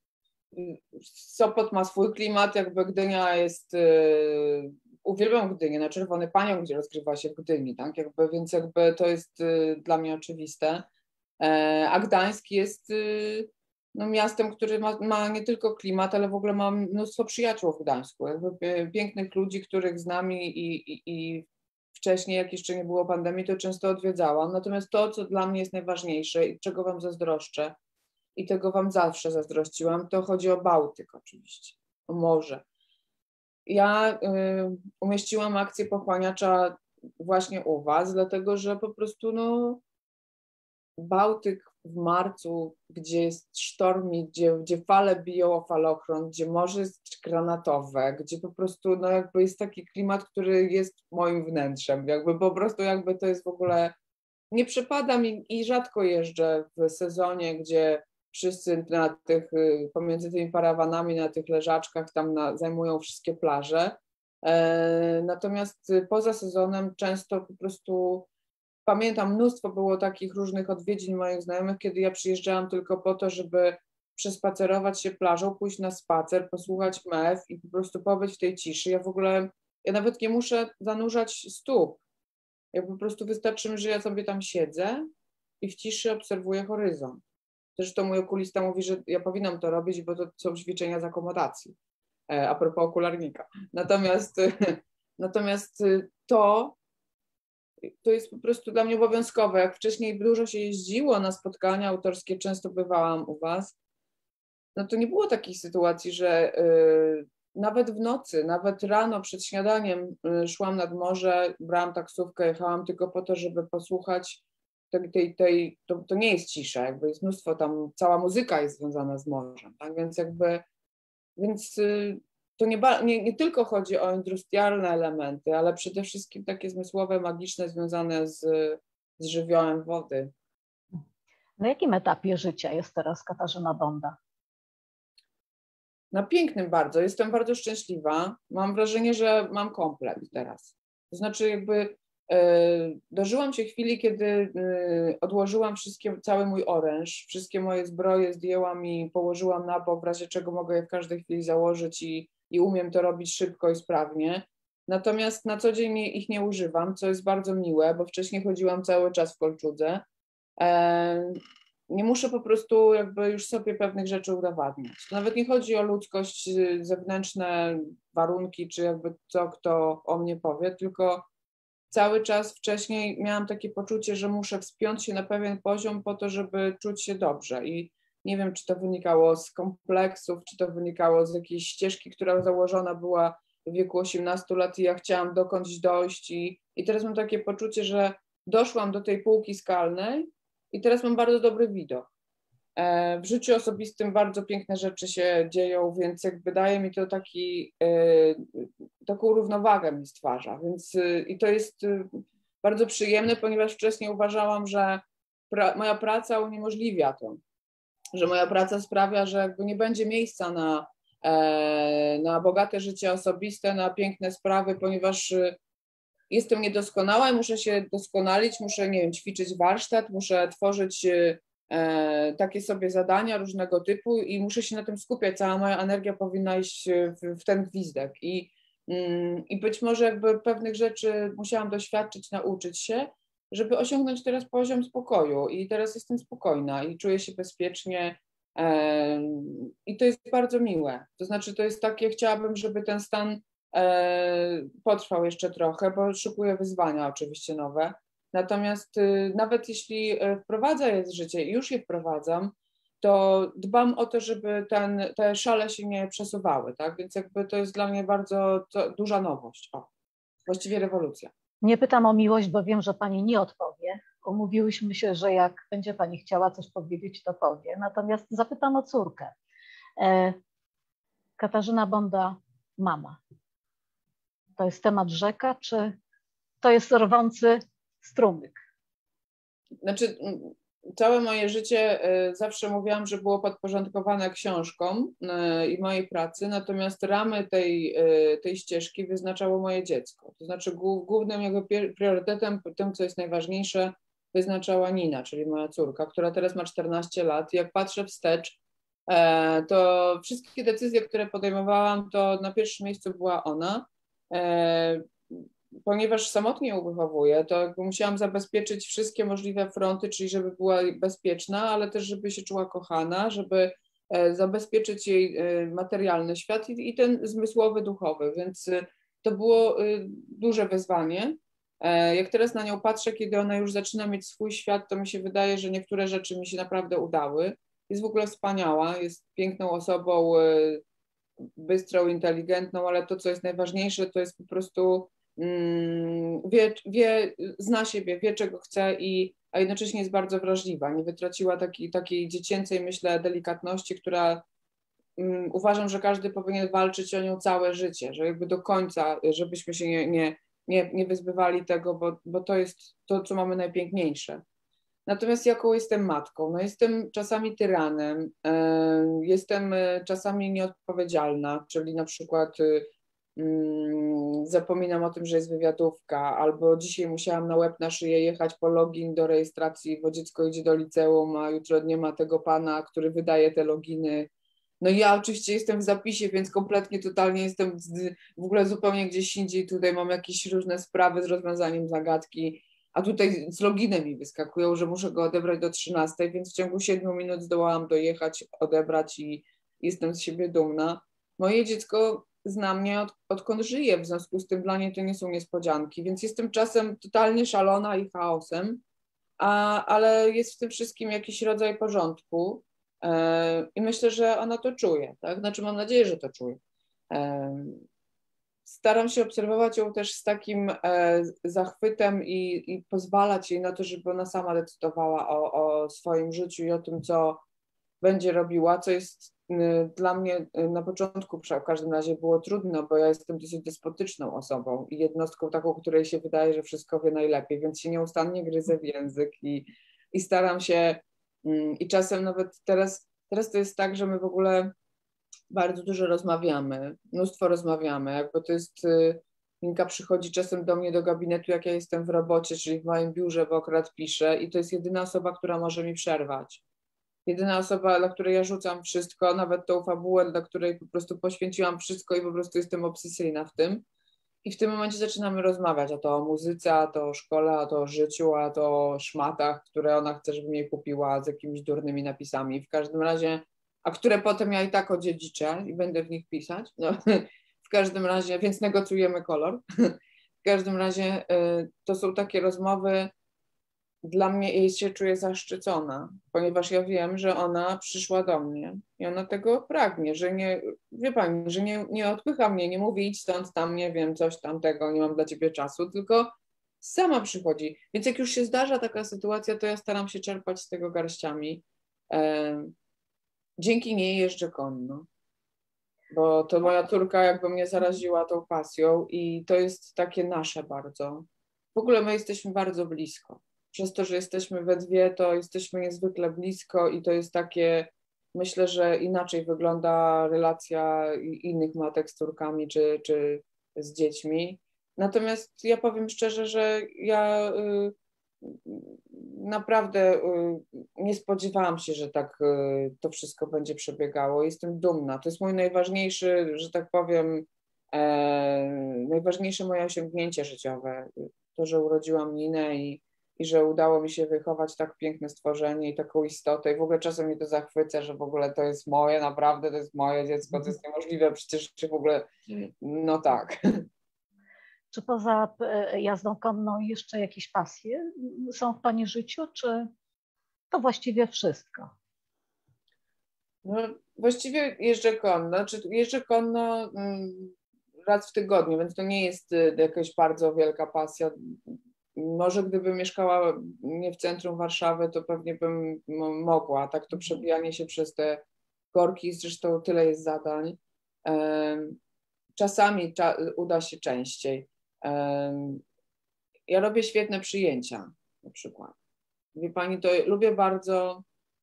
Sopot ma swój klimat, jakby Gdynia jest, e, uwielbiam Gdynię, na Czerwony Panią, gdzie rozgrywa się w Gdyni, tak? Jakby, więc jakby to jest e, dla mnie oczywiste. A Gdańsk jest no, miastem, który ma, ma nie tylko klimat, ale w ogóle ma mnóstwo przyjaciół w Gdańsku. Jakby pięknych ludzi, których znam i, i, i wcześniej, jak jeszcze nie było pandemii, to często odwiedzałam. Natomiast to, co dla mnie jest najważniejsze i czego wam zazdroszczę i tego wam zawsze zazdrościłam, to chodzi o Bałtyk oczywiście, o morze. Ja y, umieściłam akcję Pochłaniacza właśnie u was, dlatego że po prostu no Bałtyk w marcu, gdzie jest sztormik, gdzie, gdzie fale biją o falochron, gdzie morze jest granatowe, gdzie po prostu no jakby jest taki klimat, który jest moim wnętrzem, jakby po prostu jakby to jest w ogóle, nie przepadam i, i rzadko jeżdżę w sezonie, gdzie wszyscy na tych, pomiędzy tymi parawanami, na tych leżaczkach tam na, zajmują wszystkie plaże, e, natomiast poza sezonem często po prostu pamiętam, mnóstwo było takich różnych odwiedzin moich znajomych, kiedy ja przyjeżdżałam tylko po to, żeby przespacerować się plażą, pójść na spacer, posłuchać mew i po prostu pobyć w tej ciszy. Ja w ogóle ja nawet nie muszę zanurzać stóp. Jak po prostu wystarczy mi, że ja sobie tam siedzę i w ciszy obserwuję horyzont. Zresztą mój okulista mówi, że ja powinnam to robić, bo to są ćwiczenia z akomodacji, a propos okularnika. Natomiast, natomiast to, to jest po prostu dla mnie obowiązkowe. Jak wcześniej dużo się jeździło na spotkania autorskie, często bywałam u was, no to nie było takich sytuacji, że yy, nawet w nocy, nawet rano przed śniadaniem yy, szłam nad morze, brałam taksówkę, jechałam tylko po to, żeby posłuchać tej, tej, tej to, to nie jest cisza, jakby jest mnóstwo tam, cała muzyka jest związana z morzem, tak, więc jakby, więc yy, to nie, nie, nie tylko chodzi o industrialne elementy, ale przede wszystkim takie zmysłowe, magiczne, związane z, z żywiołem wody. Na jakim etapie życia jest teraz Katarzyna Bonda? Na pięknym bardzo. Jestem bardzo szczęśliwa. Mam wrażenie, że mam komplet teraz. To znaczy jakby e, dożyłam się chwili, kiedy e, odłożyłam wszystkie, cały mój oręż, wszystkie moje zbroje zdjęłam i położyłam na bok, w razie czego mogę je w każdej chwili założyć i, i umiem to robić szybko i sprawnie. Natomiast na co dzień ich nie używam, co jest bardzo miłe, bo wcześniej chodziłam cały czas w kolczudze. E, Nie muszę po prostu jakby już sobie pewnych rzeczy udowadniać. To nawet nie chodzi o ludzkość, zewnętrzne warunki, czy jakby co kto o mnie powie, tylko cały czas wcześniej miałam takie poczucie, że muszę wspiąć się na pewien poziom po to, żeby czuć się dobrze. I nie wiem, czy to wynikało z kompleksów, czy to wynikało z jakiejś ścieżki, która założona była w wieku osiemnastu lat i ja chciałam dokądś dojść. I, i teraz mam takie poczucie, że doszłam do tej półki skalnej, i teraz mam bardzo dobry widok. W życiu osobistym bardzo piękne rzeczy się dzieją, więc jakby daje mi to taki, taką równowagę mi stwarza. Więc i to jest bardzo przyjemne, ponieważ wcześniej uważałam, że pra, moja praca uniemożliwia to. Że moja praca sprawia, że jakby nie będzie miejsca na, na bogate życie osobiste, na piękne sprawy, ponieważ jestem niedoskonała i muszę się doskonalić, muszę, nie wiem, ćwiczyć warsztat, muszę tworzyć e, takie sobie zadania różnego typu i muszę się na tym skupiać. Cała moja energia powinna iść w, w ten gwizdek. I, mm, I być może jakby pewnych rzeczy musiałam doświadczyć, nauczyć się, żeby osiągnąć teraz poziom spokoju. I teraz jestem spokojna i czuję się bezpiecznie. E, I to jest bardzo miłe. To znaczy, to jest takie, chciałabym, żeby ten stan potrwał jeszcze trochę, bo szykuję wyzwania oczywiście nowe. Natomiast nawet jeśli wprowadzę je w życie i już je wprowadzam, to dbam o to, żeby ten, te szale się nie przesuwały, tak? Więc jakby to jest dla mnie bardzo to, duża nowość, o, właściwie rewolucja. Nie pytam o miłość, bo wiem, że pani nie odpowie. Umówiłyśmy się, że jak będzie pani chciała coś powiedzieć, to powie. Natomiast zapytam o córkę. Katarzyna Bonda, mama. To jest temat rzeka, czy to jest rwący strumyk? Znaczy, całe moje życie zawsze mówiłam, że było podporządkowane książkom i mojej pracy, natomiast ramy tej, tej ścieżki wyznaczało moje dziecko. To znaczy głównym jego priorytetem, tym, co jest najważniejsze, wyznaczała Nina, czyli moja córka, która teraz ma czternaście lat. Jak patrzę wstecz, to wszystkie decyzje, które podejmowałam, to na pierwszym miejscu była ona. Ponieważ samotnie ją wychowuję, to jakby musiałam zabezpieczyć wszystkie możliwe fronty, czyli żeby była bezpieczna, ale też żeby się czuła kochana, żeby zabezpieczyć jej materialny świat i ten zmysłowy, duchowy, więc to było duże wyzwanie. Jak teraz na nią patrzę, kiedy ona już zaczyna mieć swój świat, to mi się wydaje, że niektóre rzeczy mi się naprawdę udały. Jest w ogóle wspaniała, jest piękną osobą, bystrą, inteligentną, ale to, co jest najważniejsze, to jest po prostu mm, wie, wie, zna siebie, wie, czego chce, i, a jednocześnie jest bardzo wrażliwa. Nie wytraciła takiej, takiej dziecięcej, myślę, delikatności, która mm, uważam, że każdy powinien walczyć o nią całe życie, że jakby do końca, żebyśmy się nie, nie, nie, nie wyzbywali tego, bo, bo to jest to, co mamy najpiękniejsze. Natomiast jaką jestem matką? No jestem czasami tyranem, jestem czasami nieodpowiedzialna, czyli na przykład zapominam o tym, że jest wywiadówka, albo dzisiaj musiałam na łeb na szyję jechać po login do rejestracji, bo dziecko idzie do liceum, a jutro nie ma tego pana, który wydaje te loginy. No ja oczywiście jestem w zapisie, więc kompletnie, totalnie jestem w ogóle zupełnie gdzieś indziej. Tutaj mam jakieś różne sprawy z rozwiązaniem zagadki, a tutaj z loginem mi wyskakują, że muszę go odebrać do trzynastej, więc w ciągu siedmiu minut zdołałam dojechać, odebrać i jestem z siebie dumna. Moje dziecko zna mnie od, odkąd żyję, w związku z tym dla niej to nie są niespodzianki, więc jestem czasem totalnie szalona i chaosem, a, ale jest w tym wszystkim jakiś rodzaj porządku. I myślę, że ona to czuje, tak? Znaczy mam nadzieję, że to czuje. Staram się obserwować ją też z takim zachwytem i, i pozwalać jej na to, żeby ona sama decydowała o, o swoim życiu i o tym, co będzie robiła, co jest dla mnie na początku w każdym razie było trudne, bo ja jestem dosyć despotyczną osobą i jednostką taką, której się wydaje, że wszystko wie najlepiej, więc się nieustannie gryzę w język i, i staram się i czasem nawet teraz, teraz to jest tak, że my w ogóle bardzo dużo rozmawiamy, mnóstwo rozmawiamy, jakby to jest, Minka przychodzi czasem do mnie do gabinetu, jak ja jestem w robocie, czyli w moim biurze, bo akurat piszę i to jest jedyna osoba, która może mi przerwać. Jedyna osoba, dla której ja rzucam wszystko, nawet tą fabułę, dla której po prostu poświęciłam wszystko i po prostu jestem obsesyjna w tym. I w tym momencie zaczynamy rozmawiać, a to o muzyce, a to o szkole, a to o życiu, a to o szmatach, które ona chce, żebym jej kupiła z jakimiś durnymi napisami. W każdym razie, a które potem ja i tak odziedziczę i będę w nich pisać. No, w każdym razie, więc negocjujemy kolor. W każdym razie y, to są takie rozmowy, dla mnie jej się czuję zaszczycona, ponieważ ja wiem, że ona przyszła do mnie i ona tego pragnie, że nie, wie pani, że nie, nie odpycha mnie, nie mówi idź stąd, tam, nie wiem, coś tamtego, nie mam dla ciebie czasu, tylko sama przychodzi. Więc jak już się zdarza taka sytuacja, to ja staram się czerpać z tego garściami. E, dzięki niej jeżdżę konno, bo to moja córka jakby mnie zaraziła tą pasją i to jest takie nasze bardzo. W ogóle my jesteśmy bardzo blisko. Przez to, że jesteśmy we dwie, to jesteśmy niezwykle blisko i to jest takie, myślę, że inaczej wygląda relacja innych matek z córkami czy, czy z dziećmi. Natomiast ja powiem szczerze, że ja y, naprawdę y, nie spodziewałam się, że tak y, to wszystko będzie przebiegało. Jestem dumna. To jest mój najważniejszy, że tak powiem, e, najważniejsze moje osiągnięcie życiowe. To, że urodziłam Ninę i i że udało mi się wychować tak piękne stworzenie i taką istotę. I w ogóle czasem mnie to zachwyca, że w ogóle to jest moje, naprawdę to jest moje dziecko, to jest niemożliwe, przecież w ogóle, no tak. Czy poza jazdą konną jeszcze jakieś pasje są w pani życiu, czy to właściwie wszystko? No, właściwie jeżdżę konno, czy jeżdżę konno raz w tygodniu, więc to nie jest jakaś bardzo wielka pasja. Może gdybym mieszkała nie w centrum Warszawy, to pewnie bym mogła. Tak to przebijanie się przez te korki, zresztą tyle jest zadań. Czasami uda się częściej. Ja robię świetne przyjęcia na przykład. Wie pani, to lubię bardzo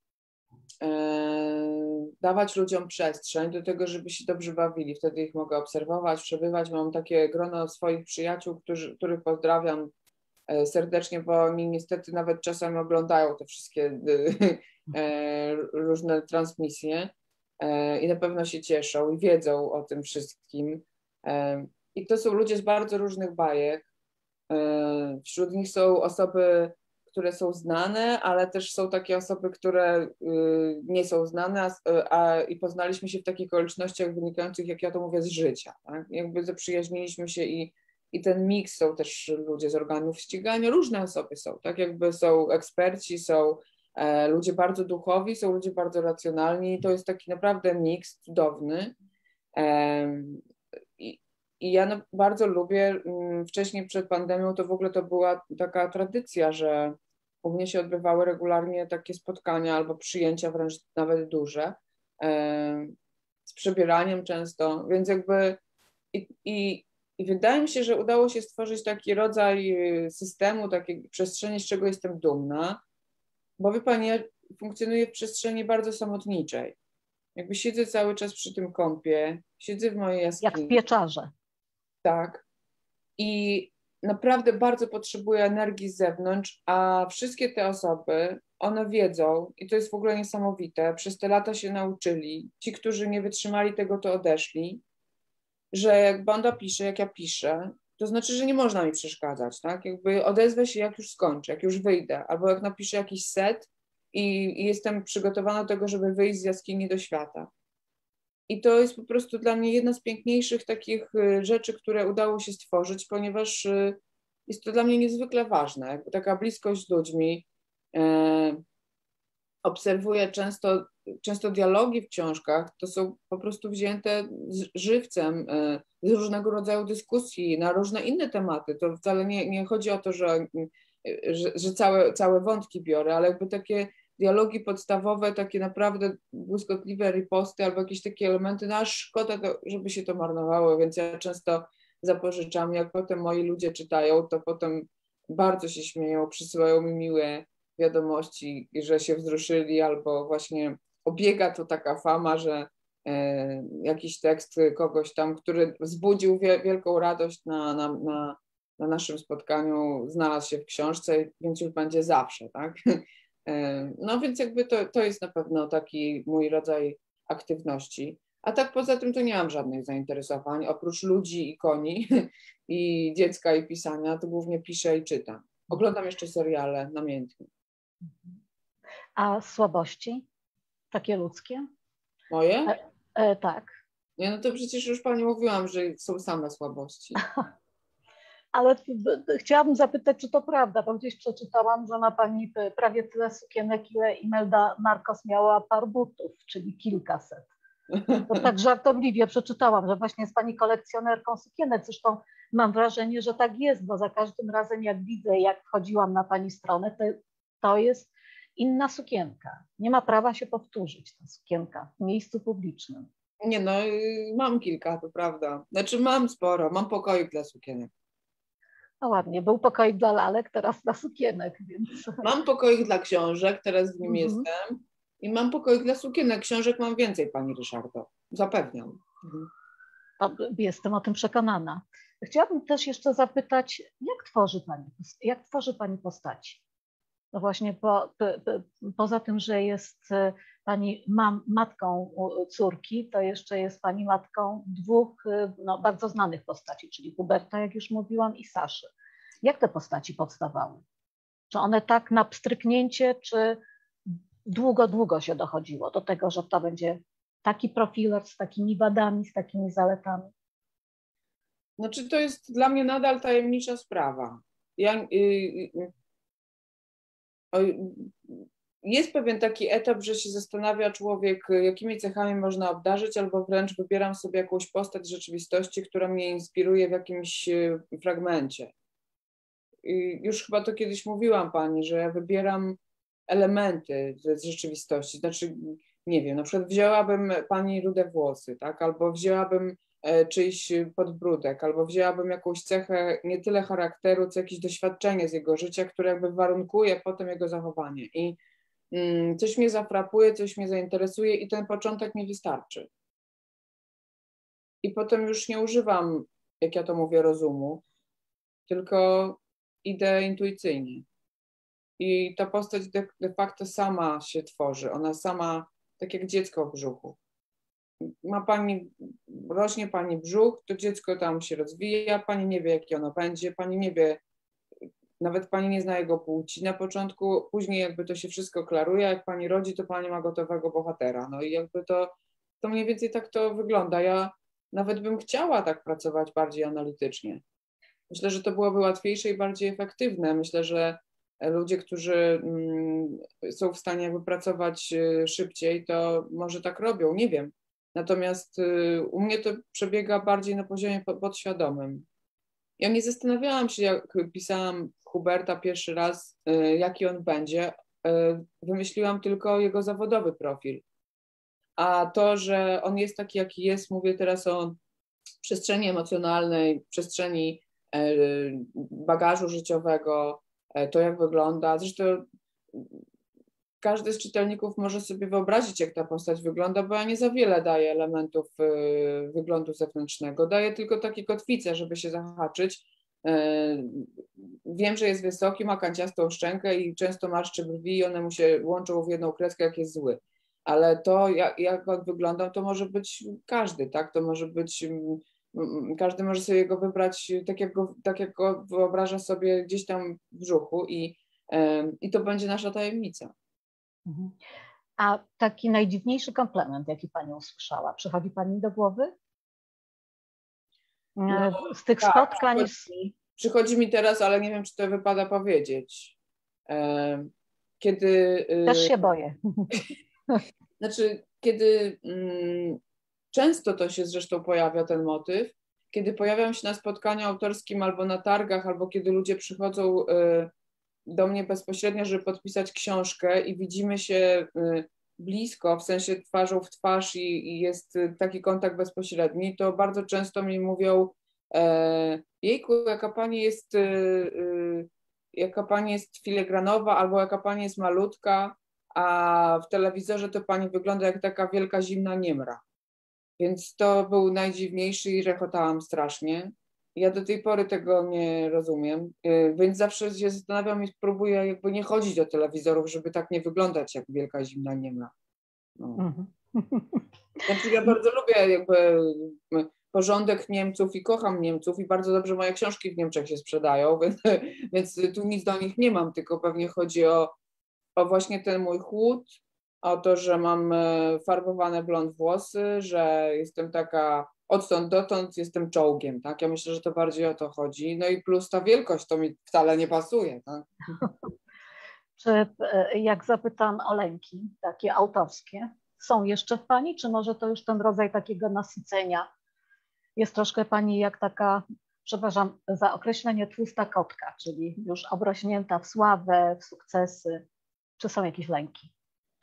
dawać ludziom przestrzeń do tego, żeby się dobrze bawili. Wtedy ich mogę obserwować, przebywać. Mam takie grono swoich przyjaciół, którzy, których pozdrawiam serdecznie, bo oni niestety nawet czasami oglądają te wszystkie różne transmisje i na pewno się cieszą i wiedzą o tym wszystkim. I to są ludzie z bardzo różnych bajek. Wśród nich są osoby, które są znane, ale też są takie osoby, które nie są znane, a, a, i poznaliśmy się w takich okolicznościach wynikających, jak ja to mówię, z życia. Tak? Jakby zaprzyjaźniliśmy się i I ten miks, są też ludzie z organów ścigania, różne osoby są, tak jakby są eksperci, są e, ludzie bardzo duchowi, są ludzie bardzo racjonalni, to jest taki naprawdę miks cudowny. E, i, I ja no, bardzo lubię, m, wcześniej przed pandemią to w ogóle to była taka tradycja, że u mnie się odbywały regularnie takie spotkania albo przyjęcia wręcz nawet duże, e, z przebieraniem często, więc jakby i, i I wydaje mi się, że udało się stworzyć taki rodzaj systemu, takiej przestrzeni, z czego jestem dumna, bo wie pani, ja funkcjonuję w przestrzeni bardzo samotniczej. Jakby siedzę cały czas przy tym kąpie, siedzę w mojej jaskini. Jak w pieczarze. Tak. I naprawdę bardzo potrzebuję energii z zewnątrz, a wszystkie te osoby, one wiedzą i to jest w ogóle niesamowite, przez te lata się nauczyli, ci, którzy nie wytrzymali tego, to odeszli, że jak Bonda pisze, jak ja piszę, to znaczy, że nie można mi przeszkadzać, tak? Jakby odezwę się, jak już skończę, jak już wyjdę, albo jak napiszę jakiś set i, i jestem przygotowana do tego, żeby wyjść z jaskini do świata. I to jest po prostu dla mnie jedna z piękniejszych takich rzeczy, które udało się stworzyć, ponieważ jest to dla mnie niezwykle ważne, jakby taka bliskość z ludźmi. E, obserwuję często, często dialogi w książkach, to są po prostu wzięte z żywcem e, z różnego rodzaju dyskusji na różne inne tematy. To wcale nie, nie chodzi o to, że, że, że całe, całe wątki biorę, ale jakby takie dialogi podstawowe, takie naprawdę błyskotliwe riposty albo jakieś takie elementy, no aż szkoda, to, żeby się to marnowało, więc ja często zapożyczam, jak potem moi ludzie czytają, to potem bardzo się śmieją, przysyłają mi miłe wiadomości, że się wzruszyli, albo właśnie obiega to taka fama, że e, jakiś tekst kogoś tam, który wzbudził wie, wielką radość na, na, na, na naszym spotkaniu, znalazł się w książce, więc już będzie zawsze, tak? E, no więc jakby to, to jest na pewno taki mój rodzaj aktywności. A tak poza tym to nie mam żadnych zainteresowań, oprócz ludzi i koni i dziecka i pisania, to głównie piszę i czytam. Oglądam jeszcze seriale namiętnie. A słabości? Takie ludzkie? Moje? E, e, tak. Nie, no to przecież już pani mówiłam, że są same słabości. Ale chciałabym zapytać, czy to prawda, bo gdzieś przeczytałam, że ma pani prawie tyle sukienek, ile Imelda Marcos miała par butów, czyli kilkaset. To tak żartobliwie przeczytałam, że właśnie jest pani kolekcjonerką sukienek. Zresztą mam wrażenie, że tak jest, bo za każdym razem jak widzę, jak wchodziłam na pani stronę, to, to jest inna sukienka. Nie ma prawa się powtórzyć ta sukienka w miejscu publicznym. Nie no, mam kilka, to prawda. Znaczy mam sporo, mam pokoik dla sukienek. No ładnie, był pokoik dla lalek, teraz dla sukienek, więc... Mam pokoik dla książek, teraz w nim Mhm. jestem. I mam pokoik dla sukienek. Książek mam więcej, pani Ryszardo. Zapewniam. Mhm. Jestem o tym przekonana. Chciałabym też jeszcze zapytać, jak tworzy pani, jak tworzy pani postaci? No właśnie, po, po, poza tym, że jest pani mam, matką córki, to jeszcze jest pani matką dwóch no, bardzo znanych postaci, czyli Huberta, jak już mówiłam, i Saszy. Jak te postaci powstawały? Czy one tak na pstryknięcie, czy długo, długo się dochodziło do tego, że to będzie taki profiler z takimi wadami, z takimi zaletami? Znaczy to jest dla mnie nadal tajemnicza sprawa. Ja, y, y, y, jest pewien taki etap, że się zastanawia człowiek, jakimi cechami można obdarzyć, albo wręcz wybieram sobie jakąś postać rzeczywistości, która mnie inspiruje w jakimś fragmencie. I już chyba to kiedyś mówiłam pani, że ja wybieram elementy z rzeczywistości. Znaczy, nie wiem, na przykład wzięłabym pani rude włosy, tak? Albo wzięłabym czyjś podbródek, albo wzięłabym jakąś cechę nie tyle charakteru, co jakieś doświadczenie z jego życia, które jakby warunkuje potem jego zachowanie. I mm, coś mnie zafrapuje, coś mnie zainteresuje i ten początek mi wystarczy. I potem już nie używam, jak ja to mówię, rozumu, tylko idę intuicyjnie. I ta postać de, de facto sama się tworzy. Ona sama, tak jak dziecko w brzuchu. Ma pani, rośnie pani brzuch, to dziecko tam się rozwija, pani nie wie, jakie ono będzie, pani nie wie, nawet pani nie zna jego płci na początku, później jakby to się wszystko klaruje, jak pani rodzi, to pani ma gotowego bohatera. No i jakby to, to mniej więcej tak to wygląda. Ja nawet bym chciała tak pracować bardziej analitycznie. Myślę, że to byłoby łatwiejsze i bardziej efektywne. Myślę, że ludzie, którzy są w stanie jakby pracować szybciej, to może tak robią, nie wiem. Natomiast u mnie to przebiega bardziej na poziomie podświadomym. Ja nie zastanawiałam się, jak pisałam Huberta pierwszy raz, jaki on będzie. Wymyśliłam tylko jego zawodowy profil. A to, że on jest taki, jaki jest, mówię teraz o przestrzeni emocjonalnej, przestrzeni bagażu życiowego, to jak wygląda. Zresztą każdy z czytelników może sobie wyobrazić, jak ta postać wygląda, bo ja nie za wiele daję elementów wyglądu zewnętrznego. Daję tylko takie kotwice, żeby się zahaczyć, Wiem, że jest wysoki, ma kanciastą szczękę i często marszczy brwi i one mu się łączą w jedną kreskę, jak jest zły. Ale to, jak, jak on wygląda, to może być każdy, tak? To może być, każdy może sobie go wybrać tak, jak go, tak jak go wyobraża sobie gdzieś tam w brzuchu i, i to będzie nasza tajemnica. A taki najdziwniejszy komplement, jaki Pani usłyszała, przychodzi Pani do głowy? No, z tych tak, spotkań? Przychodzi, przychodzi mi teraz, ale nie wiem, czy to wypada powiedzieć. Kiedy... Też się boję. Znaczy, kiedy mm, często to się zresztą pojawia ten motyw, kiedy pojawiam się na spotkaniu autorskim albo na targach, albo kiedy ludzie przychodzą y, do mnie bezpośrednio, żeby podpisać książkę i widzimy się y, blisko, w sensie twarzą w twarz i, i jest taki kontakt bezpośredni, to bardzo często mi mówią e, jejku, jaka pani jest y, y, jaka pani jest filigranowa albo jaka pani jest malutka, a w telewizorze to pani wygląda jak taka wielka zimna niemra. Więc to był najdziwniejszy i rechotałam strasznie. Ja do tej pory tego nie rozumiem, więc zawsze się zastanawiam i próbuję jakby nie chodzić do telewizorów, żeby tak nie wyglądać jak wielka zimna niemra. No. Mm-hmm. Znaczy ja bardzo lubię jakby porządek Niemców i kocham Niemców i bardzo dobrze moje książki w Niemczech się sprzedają, więc, więc tu nic do nich nie mam, tylko pewnie chodzi o o właśnie ten mój chłód, o to, że mam farbowane blond włosy, że jestem taka odtąd dotąd jestem czołgiem, tak? Ja myślę, że to bardziej o to chodzi. No i plus ta wielkość, to mi wcale nie pasuje, tak? Czy jak zapytam o lęki, takie autorskie, są jeszcze w Pani, czy może to już ten rodzaj takiego nasycenia jest troszkę Pani jak taka, przepraszam za określenie, tłusta kotka, czyli już obrośnięta w sławę, w sukcesy? Czy są jakieś lęki?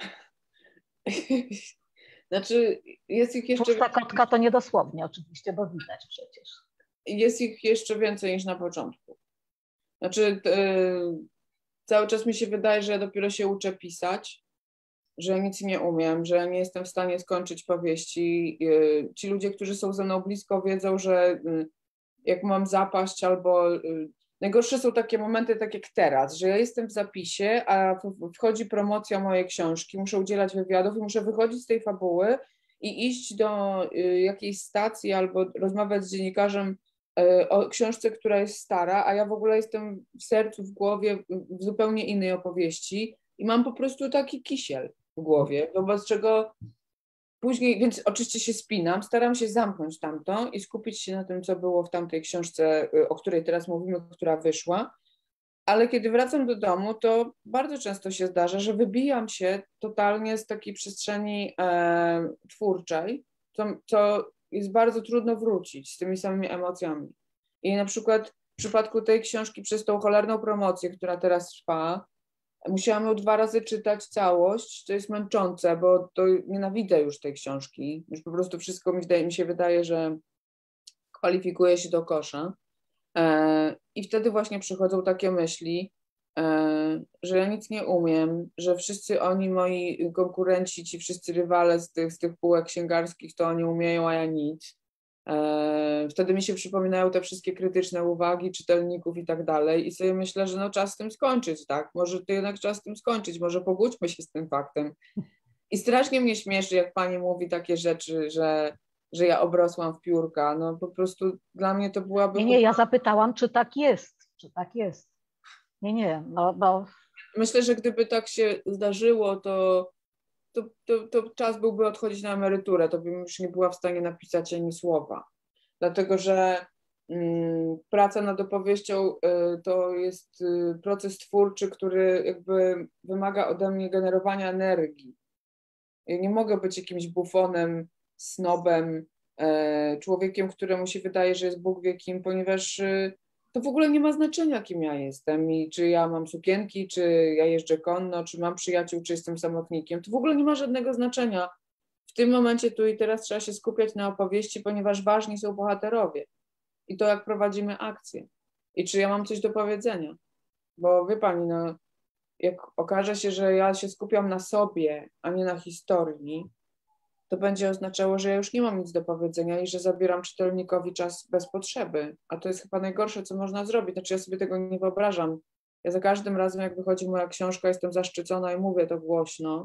Znaczy, jest ich jeszcze Tłusta kotka to niedosłownie oczywiście, bo widać przecież. Jest ich jeszcze więcej niż na początku. Znaczy, yy, cały czas mi się wydaje, że ja dopiero się uczę pisać, że nic nie umiem, że nie jestem w stanie skończyć powieści. Yy, ci ludzie, którzy są ze mną blisko, wiedzą, że yy, jak mam zapaść albo... Yy, najgorsze są takie momenty, tak jak teraz, że ja jestem w zapisie, a wchodzi promocja mojej książki, muszę udzielać wywiadów i muszę wychodzić z tej fabuły i iść do jakiejś stacji albo rozmawiać z dziennikarzem o książce, która jest stara, a ja w ogóle jestem w sercu, w głowie w zupełnie innej opowieści i mam po prostu taki kisiel w głowie, wobec czego później, więc oczywiście się spinam, staram się zamknąć tamto i skupić się na tym, co było w tamtej książce, o której teraz mówimy, która wyszła, ale kiedy wracam do domu, to bardzo często się zdarza, że wybijam się totalnie z takiej przestrzeni e, twórczej, co, co jest bardzo trudno wrócić z tymi samymi emocjami. I na przykład w przypadku tej książki przez tą cholerną promocję, która teraz trwa, musiałam ją dwa razy czytać całość, to jest męczące, bo to nienawidzę już tej książki. Już po prostu wszystko mi, wydaje, mi się wydaje, że kwalifikuje się do kosza. E, I wtedy właśnie przychodzą takie myśli, e, że ja nic nie umiem, że wszyscy oni, moi konkurenci, ci wszyscy rywale z tych, z tych półek księgarskich, to oni umieją, a ja nic. E, wtedy mi się przypominają te wszystkie krytyczne uwagi czytelników i tak dalej i sobie myślę, że no czas z tym skończyć, tak? Może to jednak czas z tym skończyć, może pogódźmy się z tym faktem. I strasznie mnie śmieszy, jak pani mówi takie rzeczy, że, że ja obrosłam w piórka. No po prostu dla mnie to byłaby... Nie, nie, ja zapytałam, czy tak jest, czy tak jest. Nie, nie, no bo... Myślę, że gdyby tak się zdarzyło, to To, to, to czas byłby odchodzić na emeryturę, to bym już nie była w stanie napisać ani słowa. Dlatego, że mm, praca nad opowieścią y, to jest y, proces twórczy, który jakby wymaga ode mnie generowania energii. Ja nie mogę być jakimś bufonem, snobem, y, człowiekiem, któremu się wydaje, że jest Bóg wie kim, ponieważ y, to w ogóle nie ma znaczenia, kim ja jestem i czy ja mam sukienki, czy ja jeżdżę konno, czy mam przyjaciół, czy jestem samotnikiem. To w ogóle nie ma żadnego znaczenia. W tym momencie tu i teraz trzeba się skupiać na opowieści, ponieważ ważni są bohaterowie i to, jak prowadzimy akcję i czy ja mam coś do powiedzenia. Bo wie pani, no, jak okaże się, że ja się skupiam na sobie, a nie na historii, to będzie oznaczało, że ja już nie mam nic do powiedzenia i że zabieram czytelnikowi czas bez potrzeby. A to jest chyba najgorsze, co można zrobić. Znaczy ja sobie tego nie wyobrażam. Ja za każdym razem, jak wychodzi moja książka, jestem zaszczycona i mówię to głośno,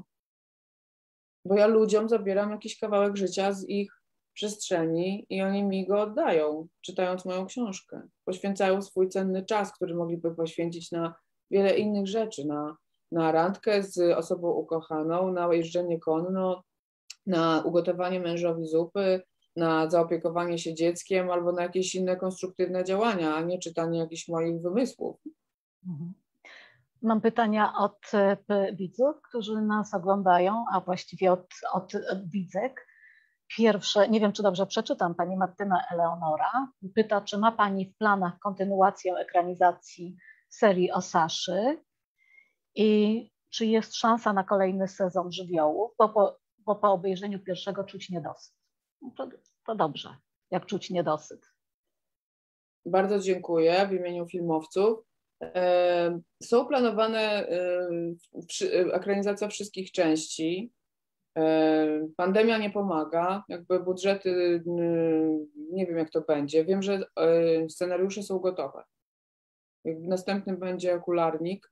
bo ja ludziom zabieram jakiś kawałek życia z ich przestrzeni i oni mi go oddają, czytając moją książkę. Poświęcają swój cenny czas, który mogliby poświęcić na wiele innych rzeczy, na, na randkę z osobą ukochaną, na jeżdżenie konno, na ugotowanie mężowi zupy, na zaopiekowanie się dzieckiem albo na jakieś inne konstruktywne działania, a nie czytanie jakichś moich wymysłów. Mhm. Mam pytania od widzów, którzy nas oglądają, a właściwie od, od widzek. Pierwsze, nie wiem, czy dobrze przeczytam, pani Martyna Eleonora pyta, czy ma pani w planach kontynuację ekranizacji serii o Saszy i czy jest szansa na kolejny sezon Żywiołów, bo po, bo po obejrzeniu pierwszego czuć niedosyt. No to, to dobrze, jak czuć niedosyt. Bardzo dziękuję w imieniu filmowców. Są planowane ekranizacja wszystkich części. Pandemia nie pomaga, jakby budżety, nie wiem jak to będzie. Wiem, że scenariusze są gotowe. Następnym będzie Okularnik.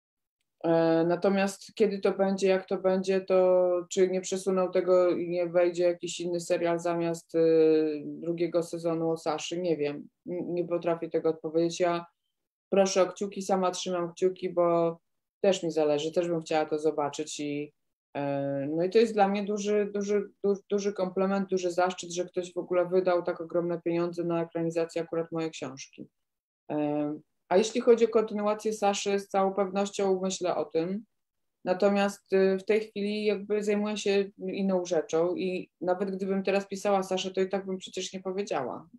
Natomiast kiedy to będzie, jak to będzie, to czy nie przesuną tego i nie wejdzie jakiś inny serial zamiast drugiego sezonu o Saszy, nie wiem. Nie potrafię tego odpowiedzieć. Ja proszę o kciuki, sama trzymam kciuki, bo też mi zależy, też bym chciała to zobaczyć i no i to jest dla mnie duży, duży, duży, duży komplement, duży zaszczyt, że ktoś w ogóle wydał tak ogromne pieniądze na ekranizację akurat mojej książki. A jeśli chodzi o kontynuację Saszy, z całą pewnością myślę o tym. Natomiast w tej chwili jakby zajmuję się inną rzeczą i nawet gdybym teraz pisała Saszę, to i tak bym przecież nie powiedziała.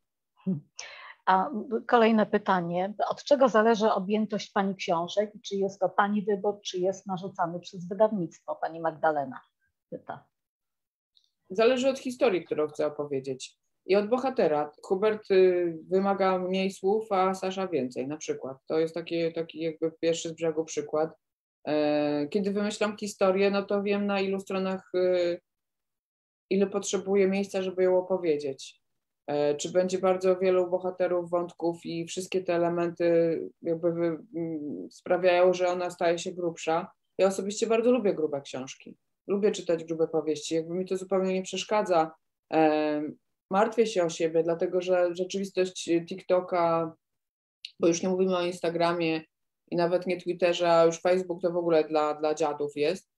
A kolejne pytanie. Od czego zależy objętość pani książek? Czy jest to pani wybór, czy jest narzucany przez wydawnictwo? Pani Magdalena pyta. Zależy od historii, którą chcę opowiedzieć. I od bohatera. Hubert wymaga mniej słów, a Sasza więcej, na przykład. To jest taki, taki jakby pierwszy z brzegu przykład. Kiedy wymyślam historię, no to wiem, na ilu stronach, ile potrzebuję miejsca, żeby ją opowiedzieć. Czy będzie bardzo wielu bohaterów, wątków i wszystkie te elementy jakby sprawiają, że ona staje się grubsza. Ja osobiście bardzo lubię grube książki. Lubię czytać grube powieści. Jakby mi to zupełnie nie przeszkadza. Martwię się o siebie, dlatego że rzeczywistość TikToka, bo już nie mówimy o Instagramie i nawet nie Twitterze, a już Facebook to w ogóle dla, dla dziadów jest.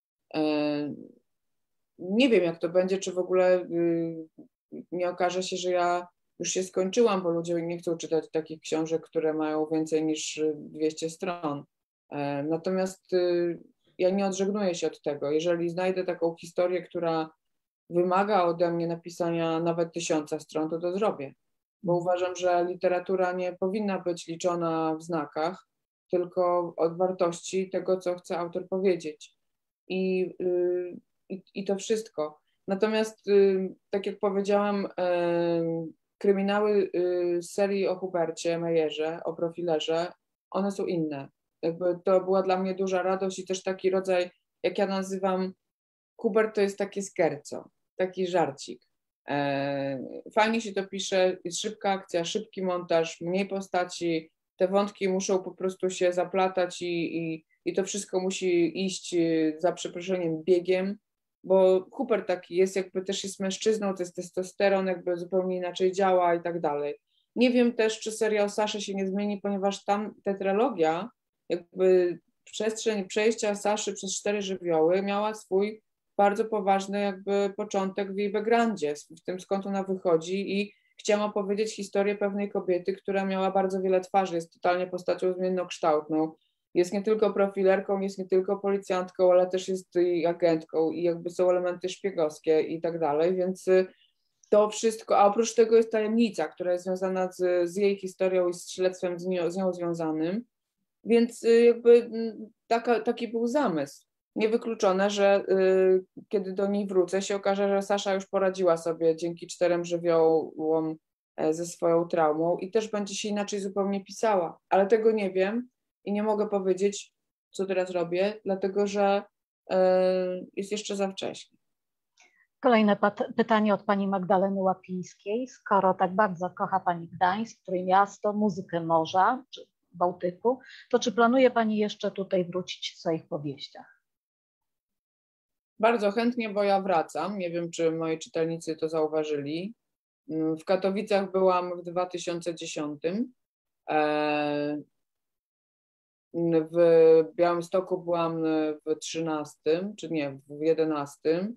Nie wiem, jak to będzie, czy w ogóle nie okaże się, że ja już się skończyłam, bo ludzie nie chcą czytać takich książek, które mają więcej niż dwieście stron. Natomiast ja nie odżegnuję się od tego. Jeżeli znajdę taką historię, która wymaga ode mnie napisania nawet tysiąca stron, to to zrobię. Bo uważam, że literatura nie powinna być liczona w znakach, tylko od wartości tego, co chce autor powiedzieć. I, i, i to wszystko. Natomiast, tak jak powiedziałam, kryminały z serii o Hubercie Mejerze, o profilerze, one są inne. Jakby to była dla mnie duża radość i też taki rodzaj, jak ja nazywam, Hubert to jest takie skerco, taki żarcik. Fajnie się to pisze, jest szybka akcja, szybki montaż, mniej postaci, te wątki muszą po prostu się zaplatać i, i, i to wszystko musi iść, za przeproszeniem, biegiem, bo Hubert taki jest, jakby też jest mężczyzną, to jest testosteron, jakby zupełnie inaczej działa i tak dalej. Nie wiem też, czy seria o Saszy się nie zmieni, ponieważ tam tetralogia, jakby przestrzeń przejścia Saszy przez cztery żywioły miała swój bardzo poważny jakby początek w jej backgroundzie, w tym skąd ona wychodzi i chciałam opowiedzieć historię pewnej kobiety, która miała bardzo wiele twarzy, jest totalnie postacią zmiennokształtną. Jest nie tylko profilerką, jest nie tylko policjantką, ale też jest i agentką i jakby są elementy szpiegowskie i tak dalej, więc to wszystko, a oprócz tego jest tajemnica, która jest związana z, z jej historią i z śledztwem z nią, z nią związanym, więc jakby taka, taki był zamysł. Niewykluczone, że y, kiedy do niej wrócę, się okaże, że Sasza już poradziła sobie dzięki czterem żywiołom ze swoją traumą i też będzie się inaczej zupełnie pisała. Ale tego nie wiem i nie mogę powiedzieć, co teraz robię, dlatego że y, jest jeszcze za wcześnie. Kolejne pytanie od pani Magdaleny Łapińskiej. Skoro tak bardzo kocha pani Gdańsk, Trójmiasto, muzykę morza czy Bałtyku, to czy planuje pani jeszcze tutaj wrócić w swoich powieściach? Bardzo chętnie, bo ja wracam. Nie wiem, czy moi czytelnicy to zauważyli. W Katowicach byłam w dwa tysiące dziesiątym. W Białymstoku byłam w trzynastym, czy nie, w jedenastym.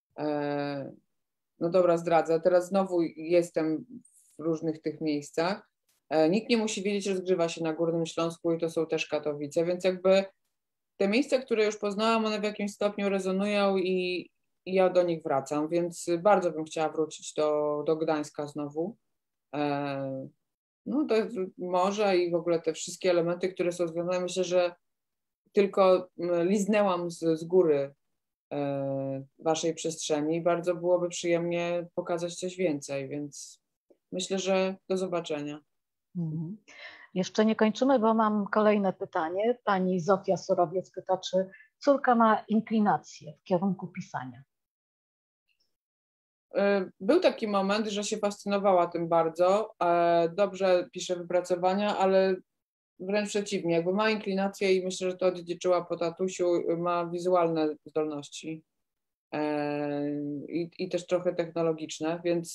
No dobra, zdradzę. Teraz znowu jestem w różnych tych miejscach. Nikt nie musi wiedzieć, że rozgrywa się na Górnym Śląsku i to są też Katowice, więc jakby te miejsca, które już poznałam, one w jakimś stopniu rezonują i, i ja do nich wracam, więc bardzo bym chciała wrócić do, do Gdańska znowu. No to morze i w ogóle te wszystkie elementy, które są związane, myślę, że tylko liznęłam z, z góry waszej przestrzeni i bardzo byłoby przyjemnie pokazać coś więcej, więc myślę, że do zobaczenia. Mhm. Jeszcze nie kończymy, bo mam kolejne pytanie. Pani Zofia Surowiec pyta, czy córka ma inklinację w kierunku pisania? Był taki moment, że się fascynowała tym bardzo. Dobrze pisze wypracowania, ale wręcz przeciwnie, jakby ma inklinację i myślę, że to odziedziczyła po tatusiu, ma wizualne zdolności i, i też trochę technologiczne, więc,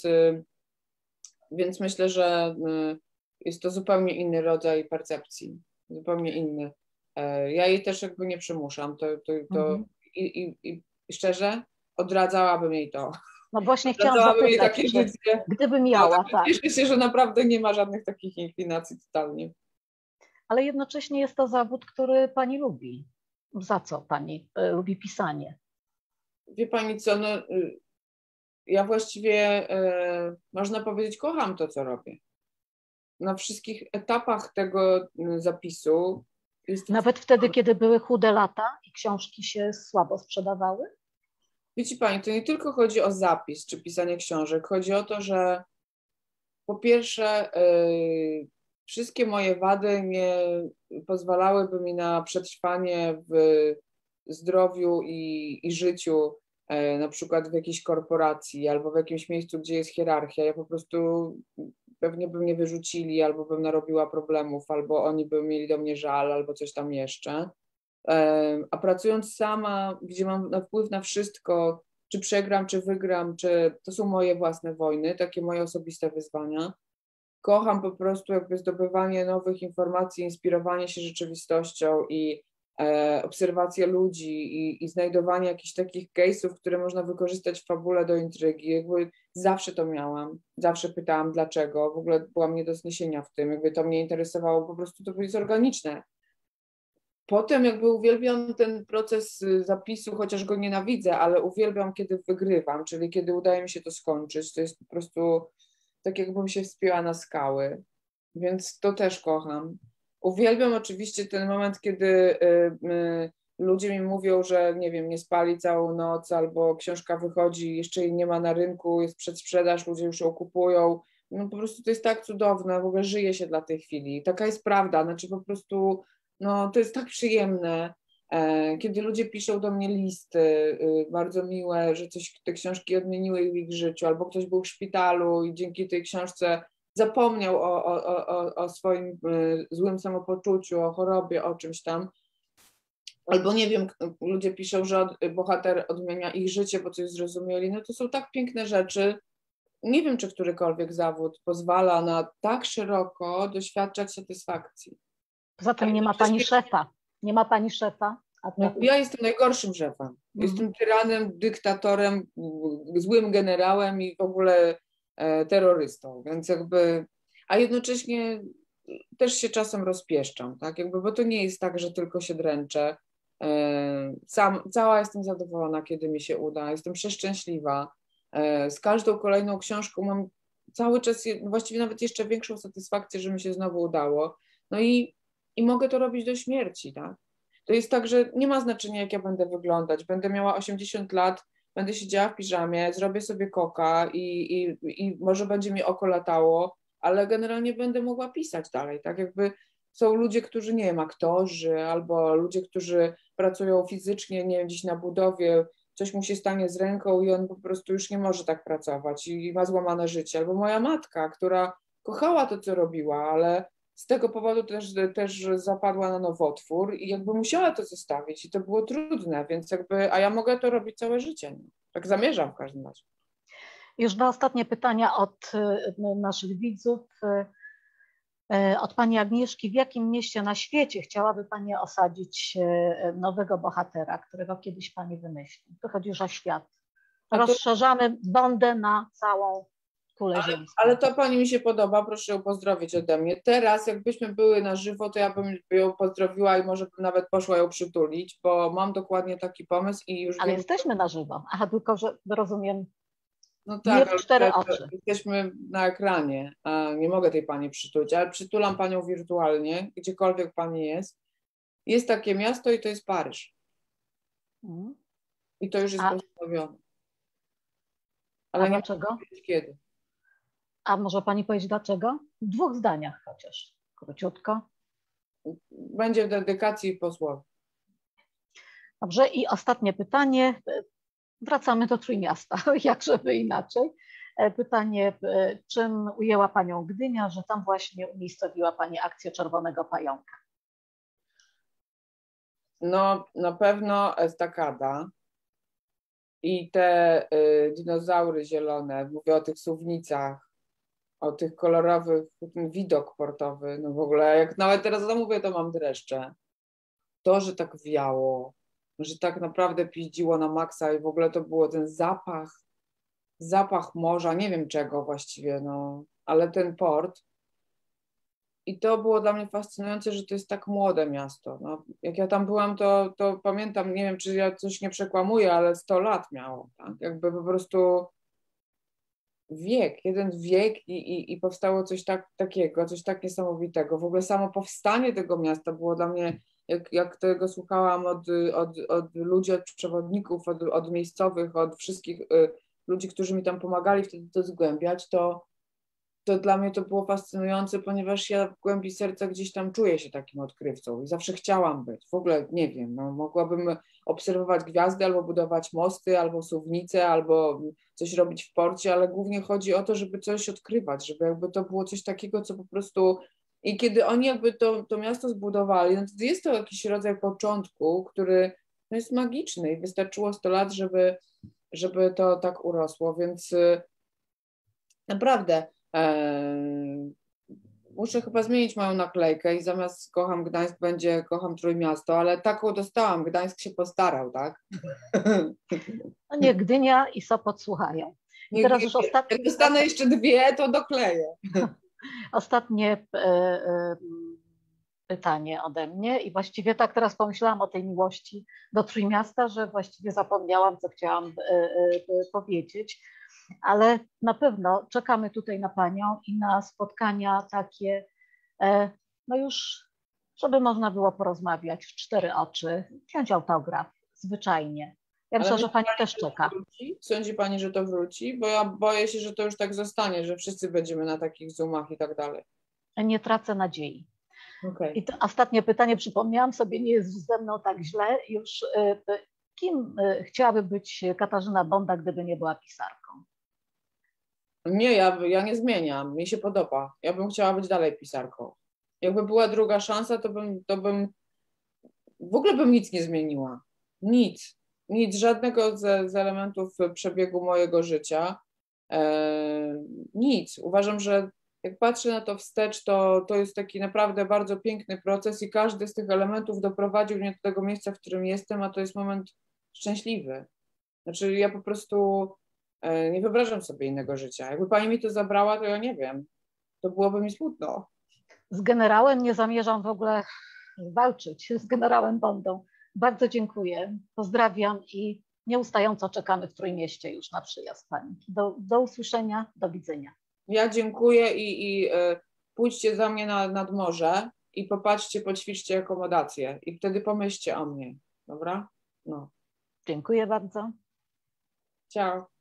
więc myślę, że jest to zupełnie inny rodzaj percepcji, zupełnie inny. Ja jej też jakby nie przymuszam, to, to, to mhm. i, i, i szczerze odradzałabym jej to. No właśnie chciałam zapytać, takie życie. Gdyby miała, no, tak. Cieszę się, że naprawdę nie ma żadnych takich inklinacji totalnie. Ale jednocześnie jest to zawód, który pani lubi. Za co pani y, lubi pisanie? Wie pani co, no, y, ja właściwie, y, można powiedzieć, kocham to, co robię. Na wszystkich etapach tego y, zapisu. Jest Nawet wtedy, kiedy były chude lata i książki się słabo sprzedawały? Wiecie pani, to nie tylko chodzi o zapis czy pisanie książek. Chodzi o to, że po pierwsze yy, wszystkie moje wady nie pozwalałyby mi na przetrwanie w zdrowiu i, i życiu, yy, na przykład w jakiejś korporacji albo w jakimś miejscu, gdzie jest hierarchia. Ja po prostu pewnie by mnie wyrzucili, albo bym narobiła problemów, albo oni by mieli do mnie żal, albo coś tam jeszcze. A pracując sama, gdzie mam wpływ na wszystko, czy przegram, czy wygram, czy to są moje własne wojny, takie moje osobiste wyzwania. Kocham po prostu jakby zdobywanie nowych informacji, inspirowanie się rzeczywistością i e, obserwację ludzi i, i znajdowanie jakichś takich case'ów, które można wykorzystać w fabule do intrygi. Jakby zawsze to miałam, zawsze pytałam dlaczego, w ogóle byłam nie do zniesienia w tym, jakby to mnie interesowało, po prostu to jest organiczne. Potem jakby uwielbiam ten proces zapisu, chociaż go nienawidzę, ale uwielbiam, kiedy wygrywam, czyli kiedy udaje mi się to skończyć. To jest po prostu tak, jakbym się wspięła na skały, więc to też kocham. Uwielbiam oczywiście ten moment, kiedy y, y, ludzie mi mówią, że nie wiem, nie spali całą noc, albo książka wychodzi, jeszcze jej nie ma na rynku, jest przedsprzedaż, ludzie już ją kupują. No po prostu to jest tak cudowne, w ogóle żyje się dla tej chwili. Taka jest prawda, znaczy po prostu no to jest tak przyjemne, kiedy ludzie piszą do mnie listy bardzo miłe, że coś, te książki odmieniły w ich życiu, albo ktoś był w szpitalu i dzięki tej książce zapomniał o, o, o, o swoim złym samopoczuciu, o chorobie, o czymś tam. Albo nie wiem, ludzie piszą, że bohater odmienia ich życie, bo coś zrozumieli. No to są tak piękne rzeczy. Nie wiem, czy którykolwiek zawód pozwala na tak szeroko doświadczać satysfakcji. Poza tym nie ma pani szefa. Nie ma pani szefa. A no, ja jestem najgorszym szefem. Mhm. Jestem tyranem, dyktatorem, złym generałem i w ogóle e, terrorystą. Więc jakby, a jednocześnie też się czasem rozpieszczam, tak? Jakby, bo to nie jest tak, że tylko się dręczę. E, sam, cała jestem zadowolona, kiedy mi się uda. Jestem przeszczęśliwa. E, z każdą kolejną książką mam cały czas, właściwie nawet jeszcze większą satysfakcję, że mi się znowu udało. No i I mogę to robić do śmierci, tak? To jest tak, że nie ma znaczenia, jak ja będę wyglądać. Będę miała osiemdziesiąt lat, będę siedziała w piżamie, zrobię sobie koka i, i, i może będzie mi oko latało, ale generalnie będę mogła pisać dalej, tak? Jakby są ludzie, którzy, nie wiem, aktorzy albo ludzie, którzy pracują fizycznie, nie wiem, gdzieś na budowie, coś mu się stanie z ręką i on po prostu już nie może tak pracować i ma złamane życie. Albo moja matka, która kochała to, co robiła, ale z tego powodu też, też zapadła na nowotwór i jakby musiała to zostawić i to było trudne, więc jakby, a ja mogę to robić całe życie. Nie? Tak zamierzam w każdym razie. Już dwa ostatnie pytania od naszych widzów. Od pani Agnieszki. W jakim mieście na świecie chciałaby pani osadzić nowego bohatera, którego kiedyś pani wymyśli? To chodzi już o świat. Rozszerzamy to... Bondę na całą kulę ale, ziemską. ale to pani mi się podoba, proszę ją pozdrowić ode mnie. Teraz jakbyśmy były na żywo, to ja bym ją pozdrowiła i może bym nawet poszła ją przytulić, bo mam dokładnie taki pomysł i już Ale wiem, jesteśmy na żywo. Aha, tylko że rozumiem. No tak, nie w cztery oczy. Jesteśmy na ekranie, a nie mogę tej pani przytulić, ale przytulam panią wirtualnie, gdziekolwiek pani jest. Jest takie miasto i to jest Paryż. Mm. I to już jest a, postanowione. Ale a nie dlaczego? mogę powiedzieć kiedy. A może pani powiedzieć dlaczego? W dwóch zdaniach chociaż, króciutko. Będzie w dedykacji posłowi. Dobrze, i ostatnie pytanie. Wracamy do Trójmiasta, jak żeby inaczej. Pytanie, czym ujęła panią Gdynia, że tam właśnie umiejscowiła pani akcję Czerwonego Pająka? No, na pewno estakada i te y, dinozaury zielone, mówię o tych suwnicach, o tych kolorowych, ten widok portowy, no w ogóle, jak nawet teraz to mówię, to mam dreszcze. To, że tak wiało, że tak naprawdę piździło na maksa i w ogóle to było ten zapach, zapach morza, nie wiem czego właściwie, no, ale ten port. I to było dla mnie fascynujące, że to jest tak młode miasto. No, jak ja tam byłam, to, to pamiętam, nie wiem, czy ja coś nie przekłamuję, ale sto lat miało, tak? Jakby po prostu wiek, jeden wiek i, i, i powstało coś tak, takiego, coś tak niesamowitego. W ogóle samo powstanie tego miasta było dla mnie, jak, jak tego słuchałam od, od, od ludzi, od przewodników, od, od miejscowych, od wszystkich y, ludzi, którzy mi tam pomagali wtedy to zgłębiać, to, to dla mnie to było fascynujące, ponieważ ja w głębi serca gdzieś tam czuję się takim odkrywcą i zawsze chciałam być. W ogóle nie wiem, no, mogłabym obserwować gwiazdy, albo budować mosty, albo suwnice, albo coś robić w porcie, ale głównie chodzi o to, żeby coś odkrywać, żeby jakby to było coś takiego, co po prostu... I kiedy oni jakby to, to miasto zbudowali, no to jest to jakiś rodzaj początku, który no jest magiczny i wystarczyło sto lat, żeby, żeby to tak urosło, więc naprawdę Eee, muszę chyba zmienić moją naklejkę i zamiast kocham Gdańsk będzie kocham Trójmiasto, ale taką dostałam, Gdańsk się postarał, tak? No niech Gdynia i Sopot słuchają. I teraz już ostatnie... Jak dostanę jeszcze dwie, to dokleję. Ostatnie e, e, pytanie ode mnie i właściwie tak teraz pomyślałam o tej miłości do Trójmiasta, że właściwie zapomniałam, co chciałam e, e, powiedzieć. Ale na pewno czekamy tutaj na panią i na spotkania takie, no już, żeby można było porozmawiać w cztery oczy, wziąć autograf, zwyczajnie. Ja myślę, że pani też czeka. Sądzi pani, że to wróci? Bo ja boję się, że to już tak zostanie, że wszyscy będziemy na takich zoomach i tak dalej. Nie tracę nadziei. Okay. I to ostatnie pytanie, przypomniałam sobie, nie jest ze mną tak źle. Już kim chciałaby być Katarzyna Bonda, gdyby nie była pisarką? Nie, ja, ja nie zmieniam, mi się podoba. Ja bym chciała być dalej pisarką. Jakby była druga szansa, to bym, to bym w ogóle bym nic nie zmieniła. Nic. Nic, żadnego z, z elementów przebiegu mojego życia. E, nic. Uważam, że jak patrzę na to wstecz, to, to jest taki naprawdę bardzo piękny proces i każdy z tych elementów doprowadził mnie do tego miejsca, w którym jestem, a to jest moment szczęśliwy. Znaczy ja po prostu nie wyobrażam sobie innego życia. Jakby pani mi to zabrała, to ja nie wiem. To byłoby mi smutno. Z generałem nie zamierzam w ogóle walczyć, z generałem Bondą. Bardzo dziękuję, pozdrawiam i nieustająco czekamy w Trójmieście już na przyjazd pani. Do, do usłyszenia, do widzenia. Ja dziękuję i, i y, pójdźcie za mnie na, nad morze i popatrzcie, poćwiczcie akomodację i wtedy pomyślcie o mnie, dobra? No. Dziękuję bardzo. Ciao.